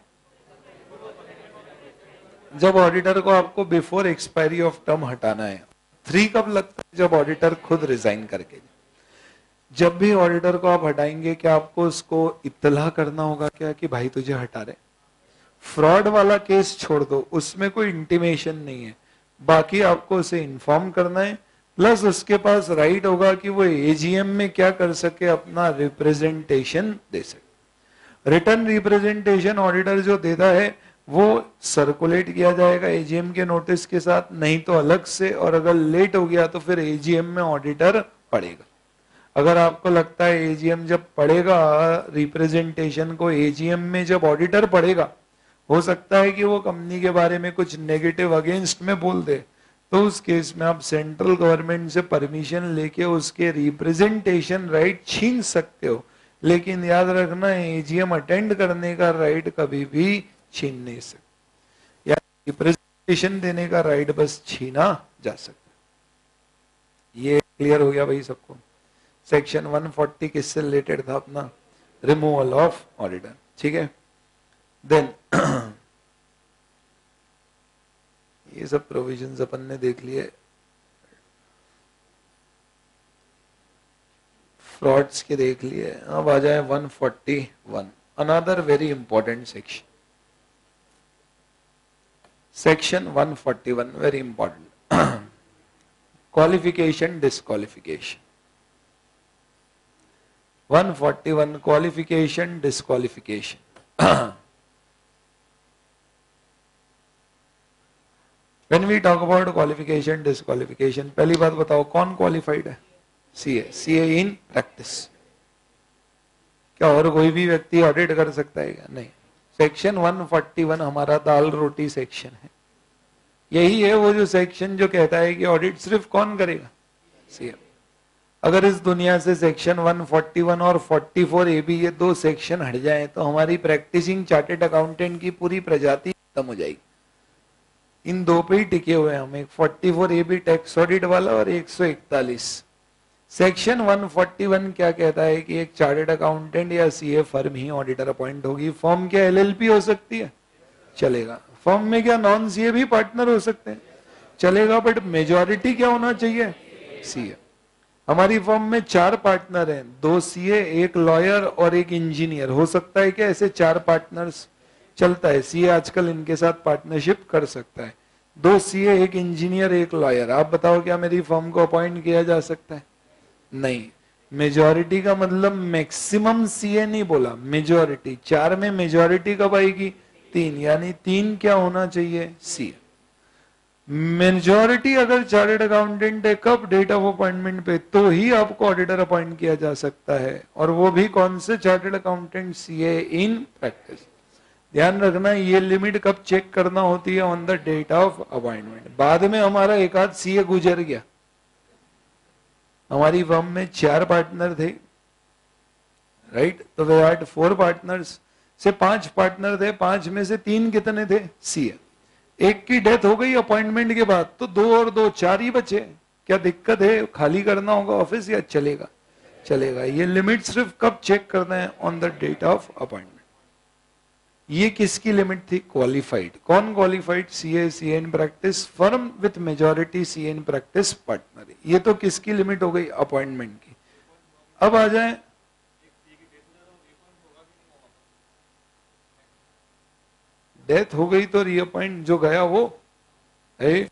जब ऑडिटर को आपको बिफोर एक्सपायरी ऑफ टर्म हटाना है। 3 कब लगता है? जब ऑडिटर खुद रिजाइन करके। जब भी ऑडिटर को आप हटाएंगे, क्या आपको उसको इत्तला करना होगा क्या कि भाई तुझे हटा रहे? फ्रॉड वाला केस छोड़ दो, उसमें कोई इंटीमेशन नहीं है, बाकी आपको उसे इन्फॉर्म करना है। प्लस उसके पास राइट होगा कि वो एजीएम में क्या कर सके? अपना रिप्रेजेंटेशन दे सके। रिटर्न रिप्रेजेंटेशन ऑडिटर जो देता है वो सर्कुलेट किया जाएगा एजीएम के नोटिस के साथ, नहीं तो अलग से, और अगर लेट हो गया तो फिर एजीएम में ऑडिटर पढ़ेगा। अगर आपको लगता है एजीएम जब पढ़ेगा रिप्रेजेंटेशन को, एजीएम में जब ऑडिटर पढ़ेगा, हो सकता है कि वो कंपनी के बारे में कुछ नेगेटिव अगेंस्ट में बोल दे, तो उस केस में आप सेंट्रल गवर्नमेंट से परमिशन लेके उसके रिप्रेजेंटेशन राइट छीन सकते हो। लेकिन याद रखना, एजीएम अटेंड करने का राइट कभी भी छीन नहीं सकते, या रिप्रेजेंटेशन देने का राइट बस छीना जा सकता है। ये क्लियर हो गया भाई सबको? सेक्शन 140 किससे रिलेटेड था? अपना रिमूवल ऑफ ऑडिटर। ठीक है। देन ये सब प्रोविजंस अपन ने देख लिए। फ्रॉड्स के देख लिए। अब आ जाए 141, another very important section. Section 141 very important, qualification disqualification. 141 qualification disqualification. When we talk about qualification disqualification, पहली बात बताओ कौन क्वालिफाइड है? सीए। CA in practice. क्या और कोई भी व्यक्ति ऑडिट कर सकता है क्या? नहीं। सेक्शन 141 हमारा दाल रोटी सेक्शन है। यही है वो जो सेक्शन जो कहता है कि ऑडिट सिर्फ कौन करेगा? सीए। अगर इस दुनिया से सेक्शन 141 और 44 ए बी, ये 2 सेक्शन हट जाएं तो हमारी प्रैक्टिसिंग चार्टेड अकाउंटेंट की पूरी प्रजाति खत्म हो जाएगी। इन 2 पे ही टिके हुए हैं हम, एक 44 ए बी टैक्स ऑडिट वाला और 141। सेक्शन 141 क्या कहता है कि एक चार्टेड अकाउंटेंट या सीए फर्म ही ऑडिटर अपॉइंट होगी। फर्म क्या एलएलपी हो सकती है? चलेगा। फर्म में क्या नॉन सीए भी पार्टनर हो सकते हैं? चलेगा। बट मेजॉरिटी क्या होना चाहिए? सीए। हमारी फर्म में 4 पार्टनर हैं, 2 सीए, 1 लॉयर और 1 इंजीनियर। हो सकता है क्या ऐसे 4 पार्टनर्स? चलता है। सीए आजकल इनके साथ पार्टनरशिप कर सकता है। 2 सीए, 1 इंजीनियर, 1 लॉयर। आप बताओ क्या मेरी फर्म को अपॉइंट किया जा सकता है? नहीं। मेजॉरिटी का मतलब मैक्सिमम सीए नहीं बोला, मेजॉरिटी। 4 में मेजॉरिटी कब आएगी? 3, यानी 3 क्या होना चाहिए? सीए। मेजॉरिटी अगर चार्टर्ड अकाउंटेंट है कब? डेट ऑफ अपॉइंटमेंट पे, तो ही आपको ऑडिटर अपॉइंट किया जा सकता है। और वो भी कौन से chartered accountant? CA in practice. ध्यान रखना ये लिमिट कब चेक करना होती है, on the date of appointment. बाद में हमारा एक आध सीए गुजर गया, हमारी फर्म में 4 पार्टनर थे, राइट, तो वे हैड 4 पार्टनर्स से 5 पार्टनर थे, 5 में से 3 कितने थे, सीए। एक की डेथ हो गई अपॉइंटमेंट के बाद, तो 2 और 2 4 ही बचे। क्या दिक्कत है, खाली करना होगा ऑफिस या चलेगा, चलेगा। ये लिमिट सिर्फ कब चेक करना है, on the date of appointment. ये किसकी लिमिट थी, क्वालिफाइड। कौन qualified, CA, CA in practice, firm with majority CA in practice partner. ये तो किसकी लिमिट हो गई, अपॉइंटमेंट की। अब आ जाए, डेथ हो गई तो रीअपॉइंट जो गया वो है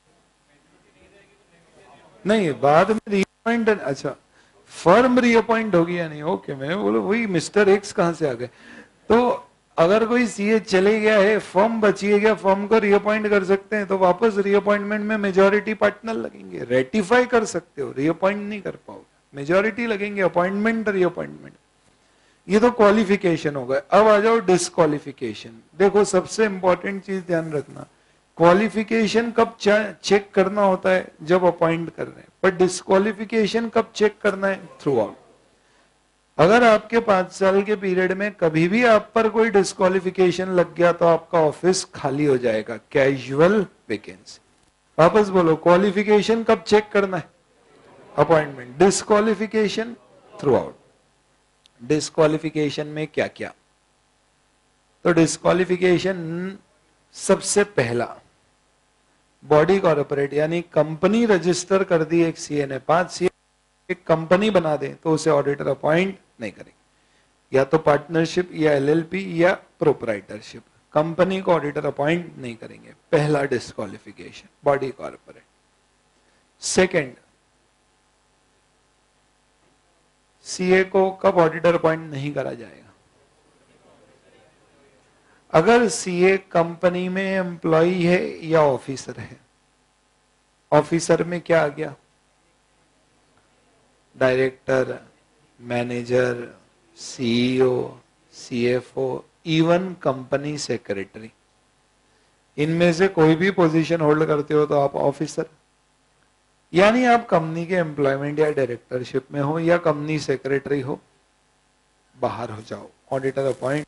नहीं, बाद में रीअपॉइंट, अच्छा फर्म रीअपॉइंट होगी या नहीं, ओके। मैं बोलो वही मिस्टर एक्स कहां से आ गए। तो अगर कोई सीए चले गया है, फर्म बची गया, फर्म को रीअपॉइंट कर सकते हैं, तो वापस रीअपॉइंटमेंट में मेजॉरिटी पार्टनर लगेंगे। रेटिफाई कर सकते हो, रीअपॉइंट नहीं कर पाओगे, मेजॉरिटी लगेंगे, अपॉइंटमेंट रीअपॉइंटमेंट। ये तो क्वालिफिकेशन हो गए। अब आ जाओ डिस्क्वालिफिकेशन। देखो सबसे इंपॉर्टेंट चीज ध्यान रखना, क्वालिफिकेशन कब चेक करना होता है, जब अपॉइंट कर रहे हैं, पर डिस्क्वालिफिकेशन कब चेक करना है, थ्रू आउट। अगर आपके 5 साल के पीरियड में कभी भी आप पर कोई डिस्क्वालिफिकेशन लग गया तो आपका ऑफिस खाली हो जाएगा, कैजुअल वैकेंसी। वापस बोलो, क्वालिफिकेशन कब चेक करना है, appointment. Disqualification throughout. Disqualification में क्या क्या, तो डिस्क्वालिफिकेशन सबसे पहला, बॉडी कॉर्पोरेट यानी कंपनी रजिस्टर कर दी एक सीए ने, 5 सीए एक कंपनी बना दे तो उसे ऑडिटर अपॉइंट नहीं करेंगे, या तो पार्टनरशिप या एलएलपी या प्रोप्राइटरशिप, कंपनी को ऑडिटर अपॉइंट नहीं करेंगे। पहला disqualification, body corporate. Second, CA को कब ऑडिटर अपॉइंट नहीं करा जाएगा, अगर सीए कंपनी में एम्प्लॉय है या ऑफिसर है। ऑफिसर में क्या आ गया, director, manager, CEO, CFO, even company secretary. इनमें से कोई भी पोजीशन होल्ड करते हो तो आप ऑफिसर, यानी आप कंपनी के एम्प्लॉयमेंट या डायरेक्टरशिप में हो या कंपनी सेक्रेटरी हो, बाहर हो जाओ, ऑडिटर अपॉइंट।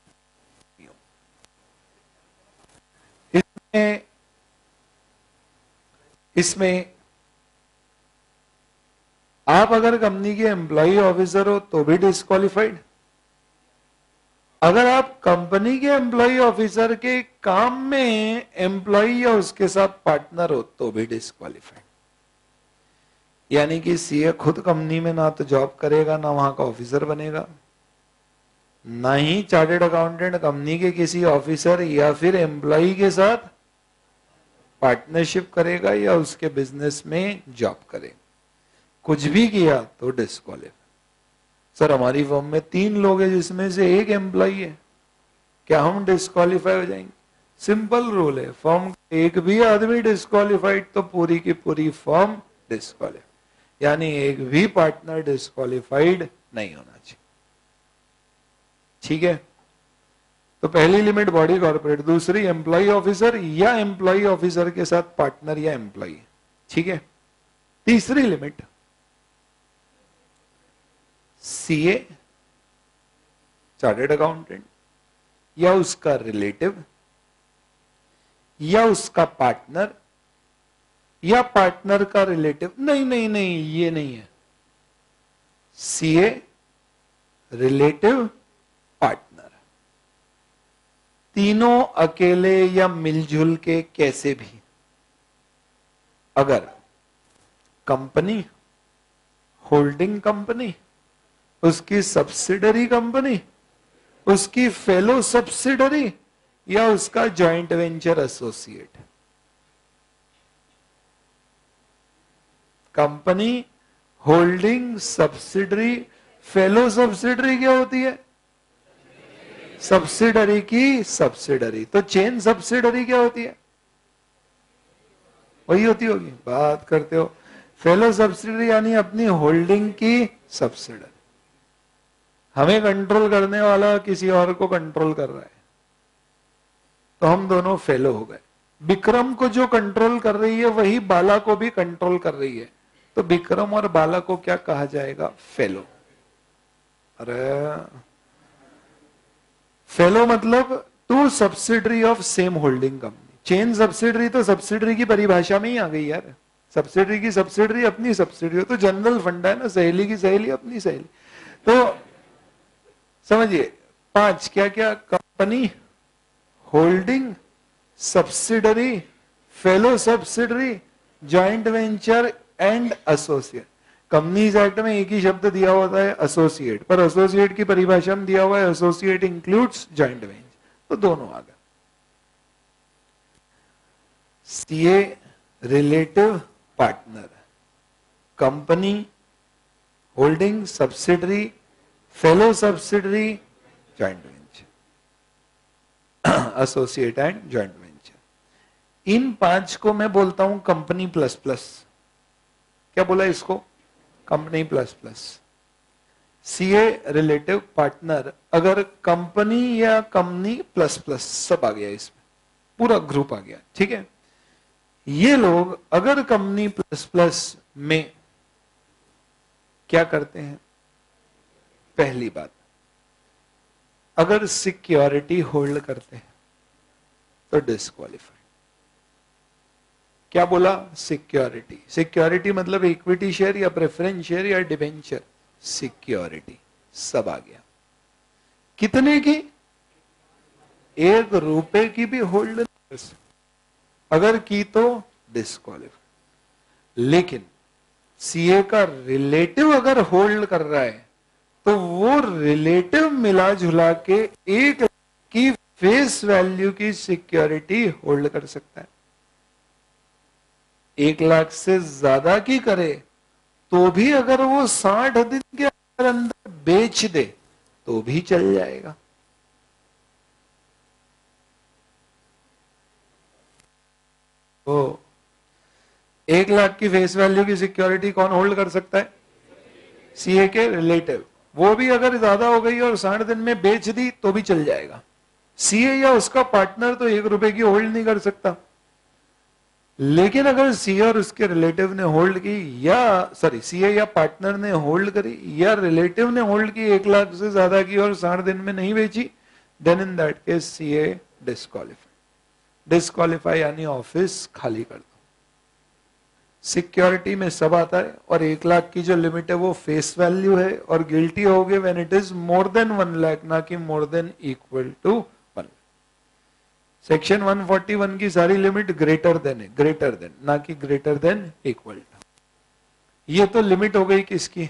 इसमें आप अगर कंपनी के एम्प्लॉय ऑफिसर हो तो भी डिस्क्वालिफाइड, अगर आप कंपनी के एम्प्लॉय ऑफिसर के काम में एम्प्लॉय या उसके साथ पार्टनर हो तो भी डिस्क्वालिफाइड। यानी कि सीए खुद कंपनी में ना तो जॉब करेगा, ना वहां का ऑफिसर बनेगा, ना ही चार्टर्ड अकाउंटेंट कंपनी के किसी ऑफिसर या फिर एम्प्लॉय के साथ पार्टनरशिप करेगा या उसके बिजनेस में जॉब करेगा। कुछ भी किया तो डिस्क्वालिफाई। सर हमारी फर्म में 3 लोग हैं जिसमें से एक एम्प्लॉय है, क्या हम डिस्क्वालिफाई हो जाएंगे? सिंपल रूल है, फर्म एक भी आदमी डिस्क्वालिफाइड तो पूरी की पूरी फर्म डिस्क्वालिफाइड, यानी एक भी पार्टनर डिस्क्वालिफाइड नहीं होना चाहिए। ठीक है, तो पहली लिमिट बॉडी कॉर्पोरेट, दूसरी एम्प्लॉय ऑफिसर या एम्प्लॉय ऑफिसर के साथ पार्टनर या एम्प्लॉय। ठीक है, तीसरी लिमिट सीए, चार्टर्ड अकाउंटेंट या उसका रिलेटिव या उसका पार्टनर या पार्टनर का रिलेटिव। नहीं नहीं नहीं, ये नहीं है। सीए, रिलेटिव, पार्टनर, तीनों अकेले या मिलजुल के कैसे भी। अगर कंपनी, होल्डिंग कंपनी, उसकी सब्सिडरी कंपनी, उसकी फेलो सब्सिडरी या उसका joint venture associate. Company, holding, subsidiary, fellow subsidiary क्या होती है? सब्सिडरी की सब्सिडरी। तो चेन सब्सिडरी क्या होती है? वही होती होगी, बात करते हो। फेलो सब्सिडरी यानी अपनी होल्डिंग की सब्सिडरी। हमें कंट्रोल करने वाला किसी और को कंट्रोल कर रहा है, तो हम दोनों फेलो हो गए। विक्रम को जो कंट्रोल कर रही है वही बाला को भी कंट्रोल कर रही है, तो विक्रम और बाला को क्या कहा जाएगा? फेलो। अरे फेलो मतलब two subsidiary of same holding company. Chain subsidiary तो सब्सिडरी की परिभाषा में ही आ गई यार। सब्सिडरी की सब्सिडरी अपनी सब्सिडरी हो तो जनरल फंडा है ना, सहेली की सहेली अपनी सहेली। तो समझिए 5 क्या क्या? Company, holding, subsidiary, fellow subsidiary, joint venture and associate. Companies act में एक ही शब्द दिया होता है एसोसिएट, पर एसोसिएट की परिभाषा में दिया हुआ है एसोसिएट इंक्लूड्स जॉइंट वेंचर, तो दोनों आ गए। CA relative partner, company, holding, subsidiary, fellow subsidiary, joint venture, associate and joint venture. इन 5 को मैं बोलता हूं कंपनी प्लस प्लस। क्या बोला इसको? Company plus plus. CA relative partner, अगर कंपनी या कंपनी प्लस प्लस सब आ गया, इसमें पूरा ग्रुप आ गया, ठीक है। ये लोग अगर कंपनी प्लस प्लस में क्या करते हैं? पहली बात, अगर सिक्योरिटी होल्ड करते हैं तो डिस्क्वालीफाइड। क्या बोला? सिक्योरिटी। सिक्योरिटी मतलब इक्विटी शेयर या प्रेफरेंस शेयर या डिबेंचर, सिक्योरिटी सब आ गया। कितने की? 1 रुपए की भी होल्ड नहीं कर सकते, अगर की तो डिस्क्वालीफाइड। लेकिन सीए का रिलेटिव अगर होल्ड कर रहा है तो वो रिलेटिव मिला जुला के 1 की फेस वैल्यू की सिक्योरिटी होल्ड कर सकता है। 1 लाख से ज्यादा की करे तो भी अगर वो 60 दिन के अंदर बेच दे तो भी चल जाएगा। तो 1 लाख की फेस वैल्यू की सिक्योरिटी कौन होल्ड कर सकता है? सीए के रिलेटिव। वो भी अगर ज्यादा हो गई और 60 दिन में बेच दी तो भी चल जाएगा। सीए या उसका पार्टनर तो 1 रुपए की होल्ड नहीं कर सकता, लेकिन अगर सीए और उसके रिलेटिव ने होल्ड की, या सॉरी सीए या पार्टनर ने होल्ड करी या रिलेटिव ने होल्ड की 1 लाख से ज्यादा की और 60 दिन में नहीं बेची, then in that case CA disqualify. Disqualify यानी ऑफिस खाली कर दो। सिक्योरिटी में सब आता है, और 1 लाख की जो लिमिट है वो फेस वैल्यू है, और गिल्टी होगे when it is more than 1 lakh, ना कि more than equal to 1। Section 141 की सारी लिमिट ग्रेटर देन है, ग्रेटर देन, ना कि ग्रेटर देन इक्वल टू। ये तो लिमिट हो गई किसकी?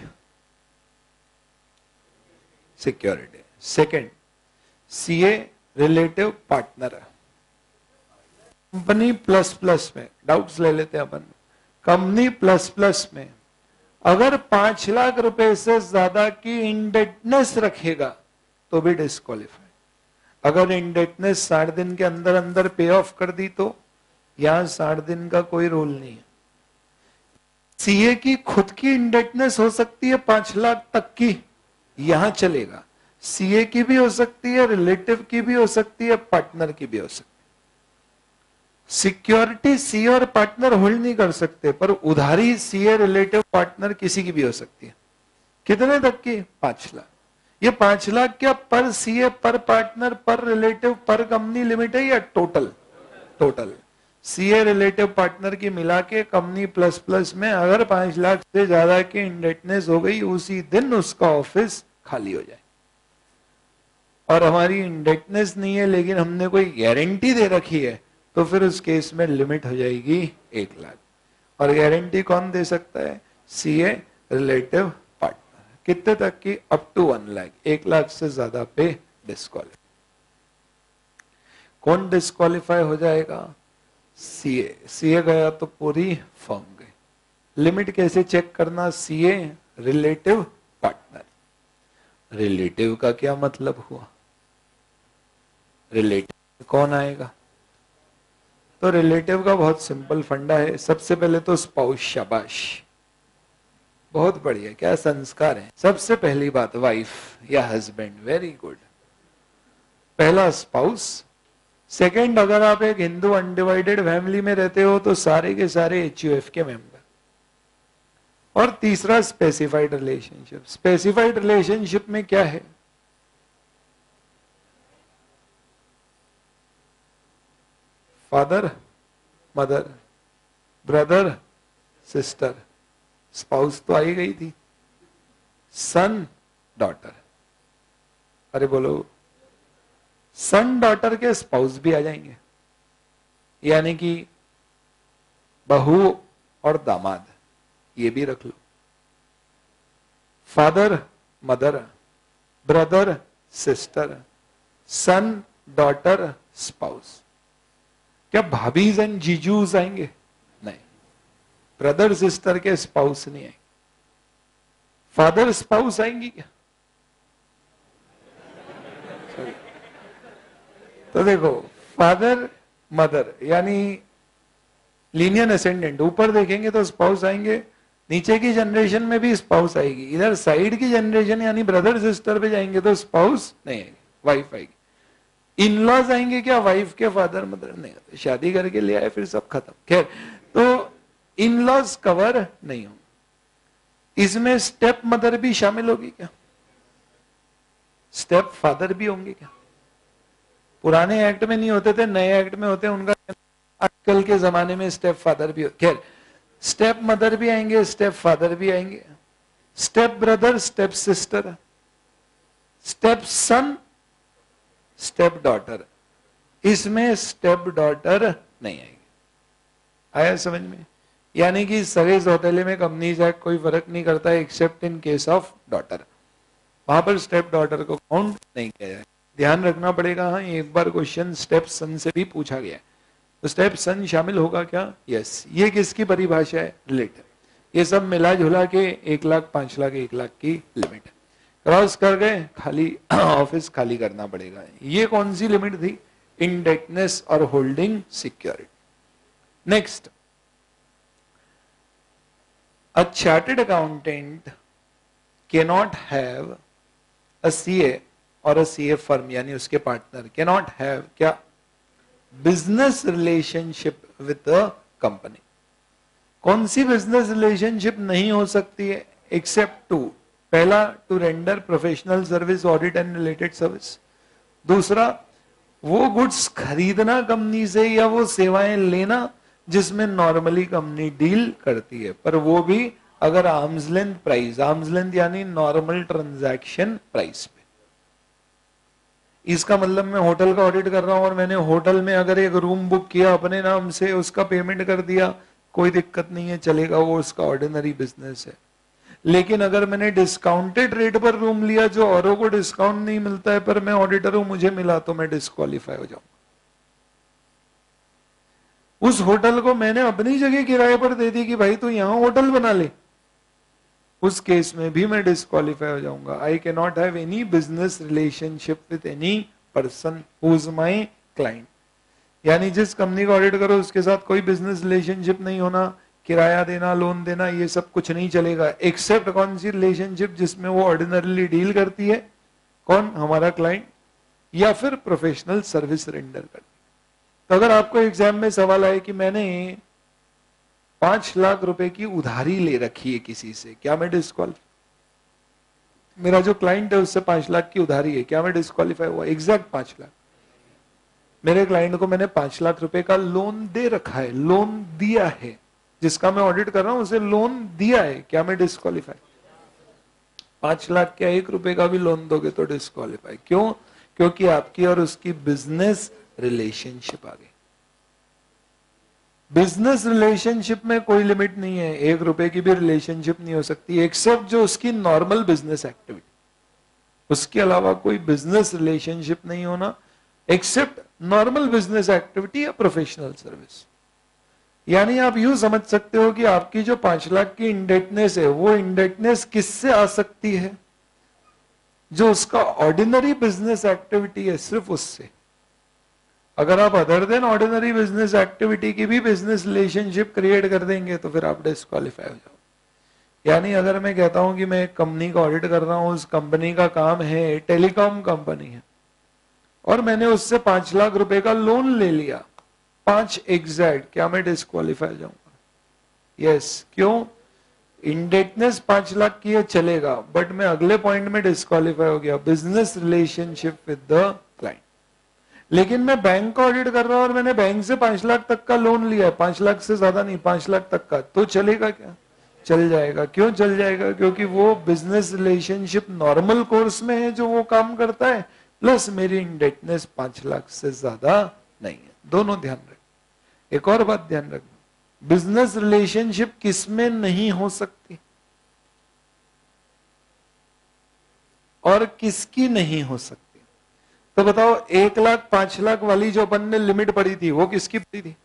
Security. Second, CA relative partner, company plus plus में, डाउट्स ले लेते हैं अपन। कंपनी प्लस प्लस में अगर 5 लाख रुपए से ज्यादा की इंडेटनेस रखेगा तो भी डिस्क्वालीफाई। अगर इंडेटनेस 60 दिन के अंदर अंदर पे ऑफ कर दी तो यहां 60 दिन का कोई रूल नहीं है। सीए की खुद की इंडेटनेस हो सकती है 5 लाख तक की, यहां चलेगा। सीए की भी हो सकती है, रिलेटिव की भी हो सकती है, पार्टनर की भी हो सकती है। सिक्योरिटी सीए और पार्टनर होल्ड नहीं कर सकते, पर उधारी सीए रिलेटिव पार्टनर किसी की भी हो सकती है। कितने तक की? 5 लाख। ये 5 लाख क्या पर सीए, पर पार्टनर, पर रिलेटिव, पर कंपनी लिमिट है या total? Total. CA relative partner की मिला के कंपनी प्लस प्लस में अगर 5 लाख से ज्यादा की इंडेटनेस हो गई, उसी दिन उसका ऑफिस खाली हो जाए। और हमारी इंडेटनेस नहीं है लेकिन हमने कोई गारंटी दे रखी है, तो फिर उस केस में लिमिट हो जाएगी 1 लाख। और गारंटी कौन दे सकता है? CA relative partner. कितने तक की? Up to 1 lakh. 1 लाख से ज्यादा पे डिस्क्वालीफाई। कौन डिस्क्वालीफाई हो जाएगा? सीए। सीए गया तो पूरी फर्म गई। लिमिट कैसे चेक करना? CA relative partner. रिलेटिव का क्या मतलब हुआ? रिलेटिव कौन आएगा? तो रिलेटिव का बहुत सिंपल फंडा है। सबसे पहले तो स्पाउस, शाबाश, बहुत बढ़िया, क्या संस्कार है। सबसे पहली बात वाइफ या हस्बैंड, वेरी गुड। पहला स्पाउस, सेकंड, अगर आप एक हिंदू अनडिवाइडेड फैमिली में रहते हो तो सारे के सारे HUF के मेंबर। और तीसरा स्पेसिफाइड रिलेशनशिप। स्पेसिफाइड रिलेशनशिप में क्या है? Father mother, brother sister, spouse तो आई गई थी, सन डॉटर। अरे बोलो, सन डॉटर के स्पाउस भी आ जाएंगे, यानी कि बहू और दामाद, ये भी रख लो। Father mother, brother sister, son daughter spouse. क्या भाभीज एंड जीजूज आएंगे? नहीं। ब्रदर सिस्टर के स्पाउस नहीं आएंगे। फादर स्पाउस आएंगी क्या? तो देखो, फादर मदर यानी लीनियर असेंडेंट, ऊपर देखेंगे तो स्पाउस आएंगे, नीचे की जनरेशन में भी स्पाउस आएगी, इधर साइड की जनरेशन यानी ब्रदर सिस्टर पे जाएंगे तो स्पाउस नहीं आएगी, वाइफ आएगी। इन लॉज आएंगे क्या? वाइफ के फादर मदर नहीं आते, शादी करके ले आए फिर सब खत्म। खैर, तो इन लॉज कवर नहीं होंगे। इसमें स्टेप मदर भी शामिल होगी क्या? स्टेप फादर भी होंगे क्या? पुराने एक्ट में नहीं होते थे, नए एक्ट में होते हैं। उनका आजकल के जमाने में स्टेप फादर भी होते। खैर, स्टेप मदर भी आएंगे, स्टेप फादर भी आएंगे, step brother, step sister, step son, step daughter. इसमें स्टेप डॉटर नहीं आएगी। आया समझ में? यानी कि सगे सौतेले में कंपनीज एक्ट कोई फर्क नहीं करता है except in case of daughter. वहां पर स्टेप डॉटर को काउंट नहीं किया जाए। ध्यान रखना पड़ेगा। हाँ, एक बार क्वेश्चन स्टेप सन से भी पूछा गया है, तो स्टेप सन शामिल होगा क्या? यस। ये किसकी परिभाषा है? रिलेटिव। ये सब मिला जुला के 1 लाख 5 लाख 1 लाख की लिमिट है। क्रॉस कर गए, खाली ऑफिस खाली करना पड़ेगा। ये कौन सी लिमिट थी? इंडेटनेस और holding security. Next, a chartered accountant cannot have a CA और अ सीए फर्म, यानी उसके पार्टनर कैनॉट हैव क्या? Business relationship with a company. कौन सी बिजनेस रिलेशनशिप नहीं हो सकती है? Except two. पहला, to render professional service, audit and related service. दूसरा, वो गुड्स खरीदना कंपनी से या वो सेवाएं लेना जिसमें नॉर्मली कंपनी डील करती है, पर वो भी अगर arm's length price, arm's length यानी नॉर्मल ट्रांजैक्शन प्राइस पे। इसका मतलब मैं होटल का ऑडिट कर रहा हूं और मैंने होटल में अगर एक रूम बुक किया अपने नाम से, उसका पेमेंट कर दिया, कोई दिक्कत नहीं है, चलेगा, वो उसका ऑर्डिनरी बिजनेस है। लेकिन अगर मैंने डिस्काउंटेड रेट पर रूम लिया जो औरों को डिस्काउंट नहीं मिलता है, पर मैं ऑडिटर हूं, मुझे मिला, तो मैं डिस्क्वालीफाई हो जाऊंगा। उस होटल को मैंने अपनी जगह किराए पर दे दी कि भाई तू यहां होटल बना ले, उस केस में भी मैं डिस्क्वालीफाई हो जाऊंगा। I can not have any business relationship with any person who is my client. यानी जिस कंपनी का ऑडिट करो उसके साथ कोई बिजनेस रिलेशनशिप नहीं होना, किराया देना, लोन देना, ये सब कुछ नहीं चलेगा। एक्सेप्ट कौन सी रिलेशनशिप? जिसमें वो ऑर्डिनरली डील करती है, कौन? हमारा क्लाइंट, या फिर प्रोफेशनल सर्विस रेंडर करती। तो अगर आपको एग्जाम में सवाल आए कि मैंने 5 लाख रुपए की उधारी ले रखी है किसी से, क्या मैं डिस्क्वालीफाई? मेरा जो क्लाइंट है उससे 5 लाख की उधारी है, क्या मैं डिस्क्वालीफाई हुआ? एग्जैक्ट 5 लाख। मेरे क्लाइंट को मैंने 5 लाख रुपए का लोन दे रखा है, लोन दिया है, जिसका मैं ऑडिट कर रहा हूं उसे लोन दिया है, क्या मैं डिस्क्वालीफाई? 5 लाख क्या 1 रुपए का भी लोन दोगे तो डिस्क्वालीफाई। क्यों? क्योंकि आपकी और उसकी बिजनेस रिलेशनशिप आ गई। बिजनेस रिलेशनशिप में कोई लिमिट नहीं है, 1 रुपए की भी रिलेशनशिप नहीं हो सकती, एक्सेप्ट जो उसकी नॉर्मल बिजनेस एक्टिविटी, उसके अलावा कोई बिजनेस रिलेशनशिप नहीं होना, एक्सेप्ट नॉर्मल बिजनेस एक्टिविटी या प्रोफेशनल सर्विस। यानी आप यूं समझ सकते हो कि आपकी जो 5 लाख की इंडेटनेस है, वो इंडेटनेस किससे आ सकती है? जो उसका ऑर्डिनरी बिजनेस एक्टिविटी है, सिर्फ उससे। अगर आप other than ordinary business activity की भी बिजनेस रिलेशनशिप क्रिएट कर देंगे तो फिर आप डिस्क्वालीफाई हो जाओ। यानी अगर मैं कहता हूं कि मैं एक कंपनी का ऑडिट कर रहा हूं, उस कंपनी का काम है, टेलीकॉम कंपनी है, और मैंने उससे 5 लाख रुपए का लोन ले लिया, 5 एग्जैक्ट, क्या मैं डिस्क्वालीफाई हो जाऊंगा? यस। क्यों? इंडेटनेस 5 लाख की है, चलेगा, बट मैं अगले पॉइंट में डिस्क्वालीफाई हो गया, business relationship with the client. लेकिन मैं बैंक का ऑडिट कर रहा हूं और मैंने बैंक से 5 लाख तक का लोन लिया है, 5 लाख से ज्यादा नहीं, 5 लाख तक का, तो चलेगा क्या? चल जाएगा। क्यों चल जाएगा? क्योंकि वो बिजनेस रिलेशनशिप नॉर्मल कोर्स में है जो वो काम करता है, प्लस मेरी इंडेटनेस 5 लाख से ज्यादा नहीं है। दोनों ध्यान रख। एक और बात ध्यान रखना, बिजनेस रिलेशनशिप किसमें नहीं हो सकती और किसकी नहीं हो सकती? तो बताओ, 1 लाख 5 लाख वाली जो अपन ने लिमिट पड़ी थी वो किसकी पड़ी थी?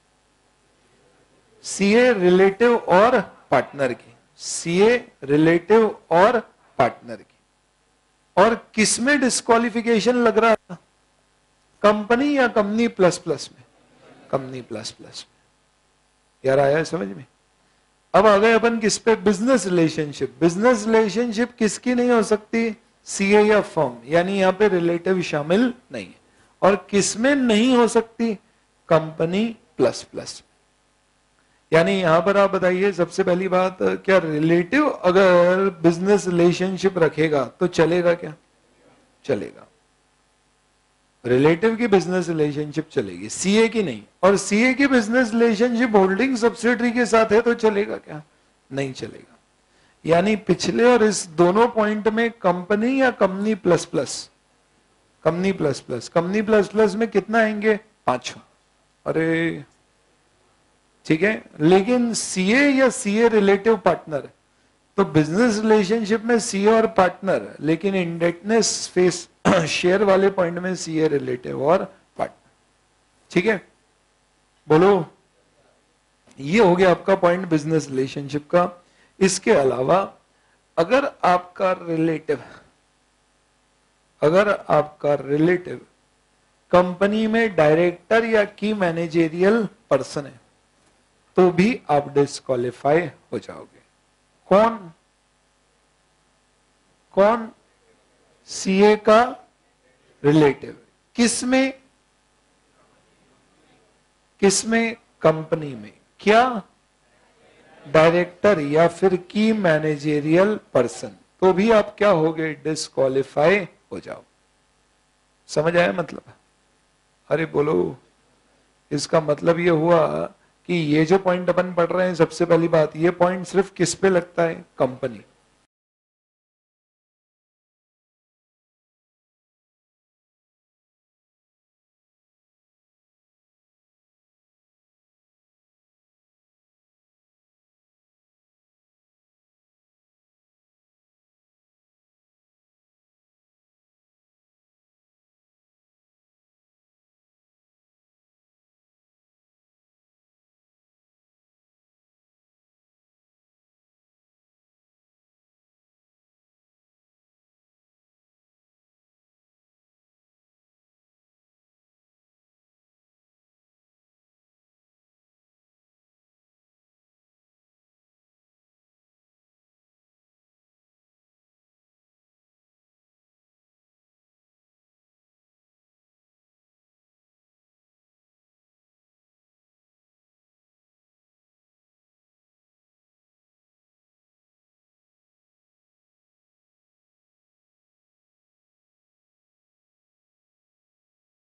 सीए, रिलेटिव और पार्टनर की। सीए, रिलेटिव और पार्टनर की। और किसमें डिस्क्वालिफिकेशन लग रहा था? कंपनी या कंपनी प्लस प्लस में? कंपनी प्लस प्लस में। यार आया है समझ में? अब आ गए अपन किस पे? Business relationship. बिजनेस रिलेशनशिप किसकी नहीं हो सकती? सीए या फर्म, यानी यहां पे रिलेटिव शामिल नहीं है। और किसमें नहीं हो सकती? Company plus plus. यानी यहां पर आप बताइए, सबसे पहली बात, क्या रिलेटिव अगर बिजनेस रिलेशनशिप रखेगा तो चलेगा क्या? चलेगा। रिलेटिव की बिजनेस रिलेशनशिप चलेगी, सीए की नहीं। और सीए की बिजनेस रिलेशनशिप होल्डिंग सब्सिडरी के साथ है तो चलेगा क्या? नहीं चलेगा। यानी पिछले और इस दोनों पॉइंट में कंपनी या company plus plus? Company plus plus. Company plus plus में कितना आएंगे? 5। अरे ठीक है। लेकिन सीए या सीए रिलेटिव पार्टनर, तो बिजनेस रिलेशनशिप में सीए और पार्टनर, लेकिन इंडेटनेस फेस शेयर वाले पॉइंट में सीए रिलेटिव और पार्टनर। ठीक है, बोलो। ये हो गया आपका पॉइंट बिजनेस रिलेशनशिप का। इसके अलावा अगर आपका रिलेटिव कंपनी में डायरेक्टर या की मैनेजेरियल पर्सन है तो भी आप डिस्क्वालीफाई हो जाओगे। कौन? सीए का रिलेटिव। किसमें? कंपनी में। क्या? डायरेक्टर या फिर की मैनेजेरियल पर्सन, तो भी आप क्या हो गए? डिस्क्वालीफाई हो जाओ। समझ आया मतलब? अरे बोलो। इसका मतलब ये हुआ कि ये जो पॉइंट अपन पढ़ रहे हैं, सबसे पहली बात, ये पॉइंट सिर्फ किस पे लगता है? कंपनी।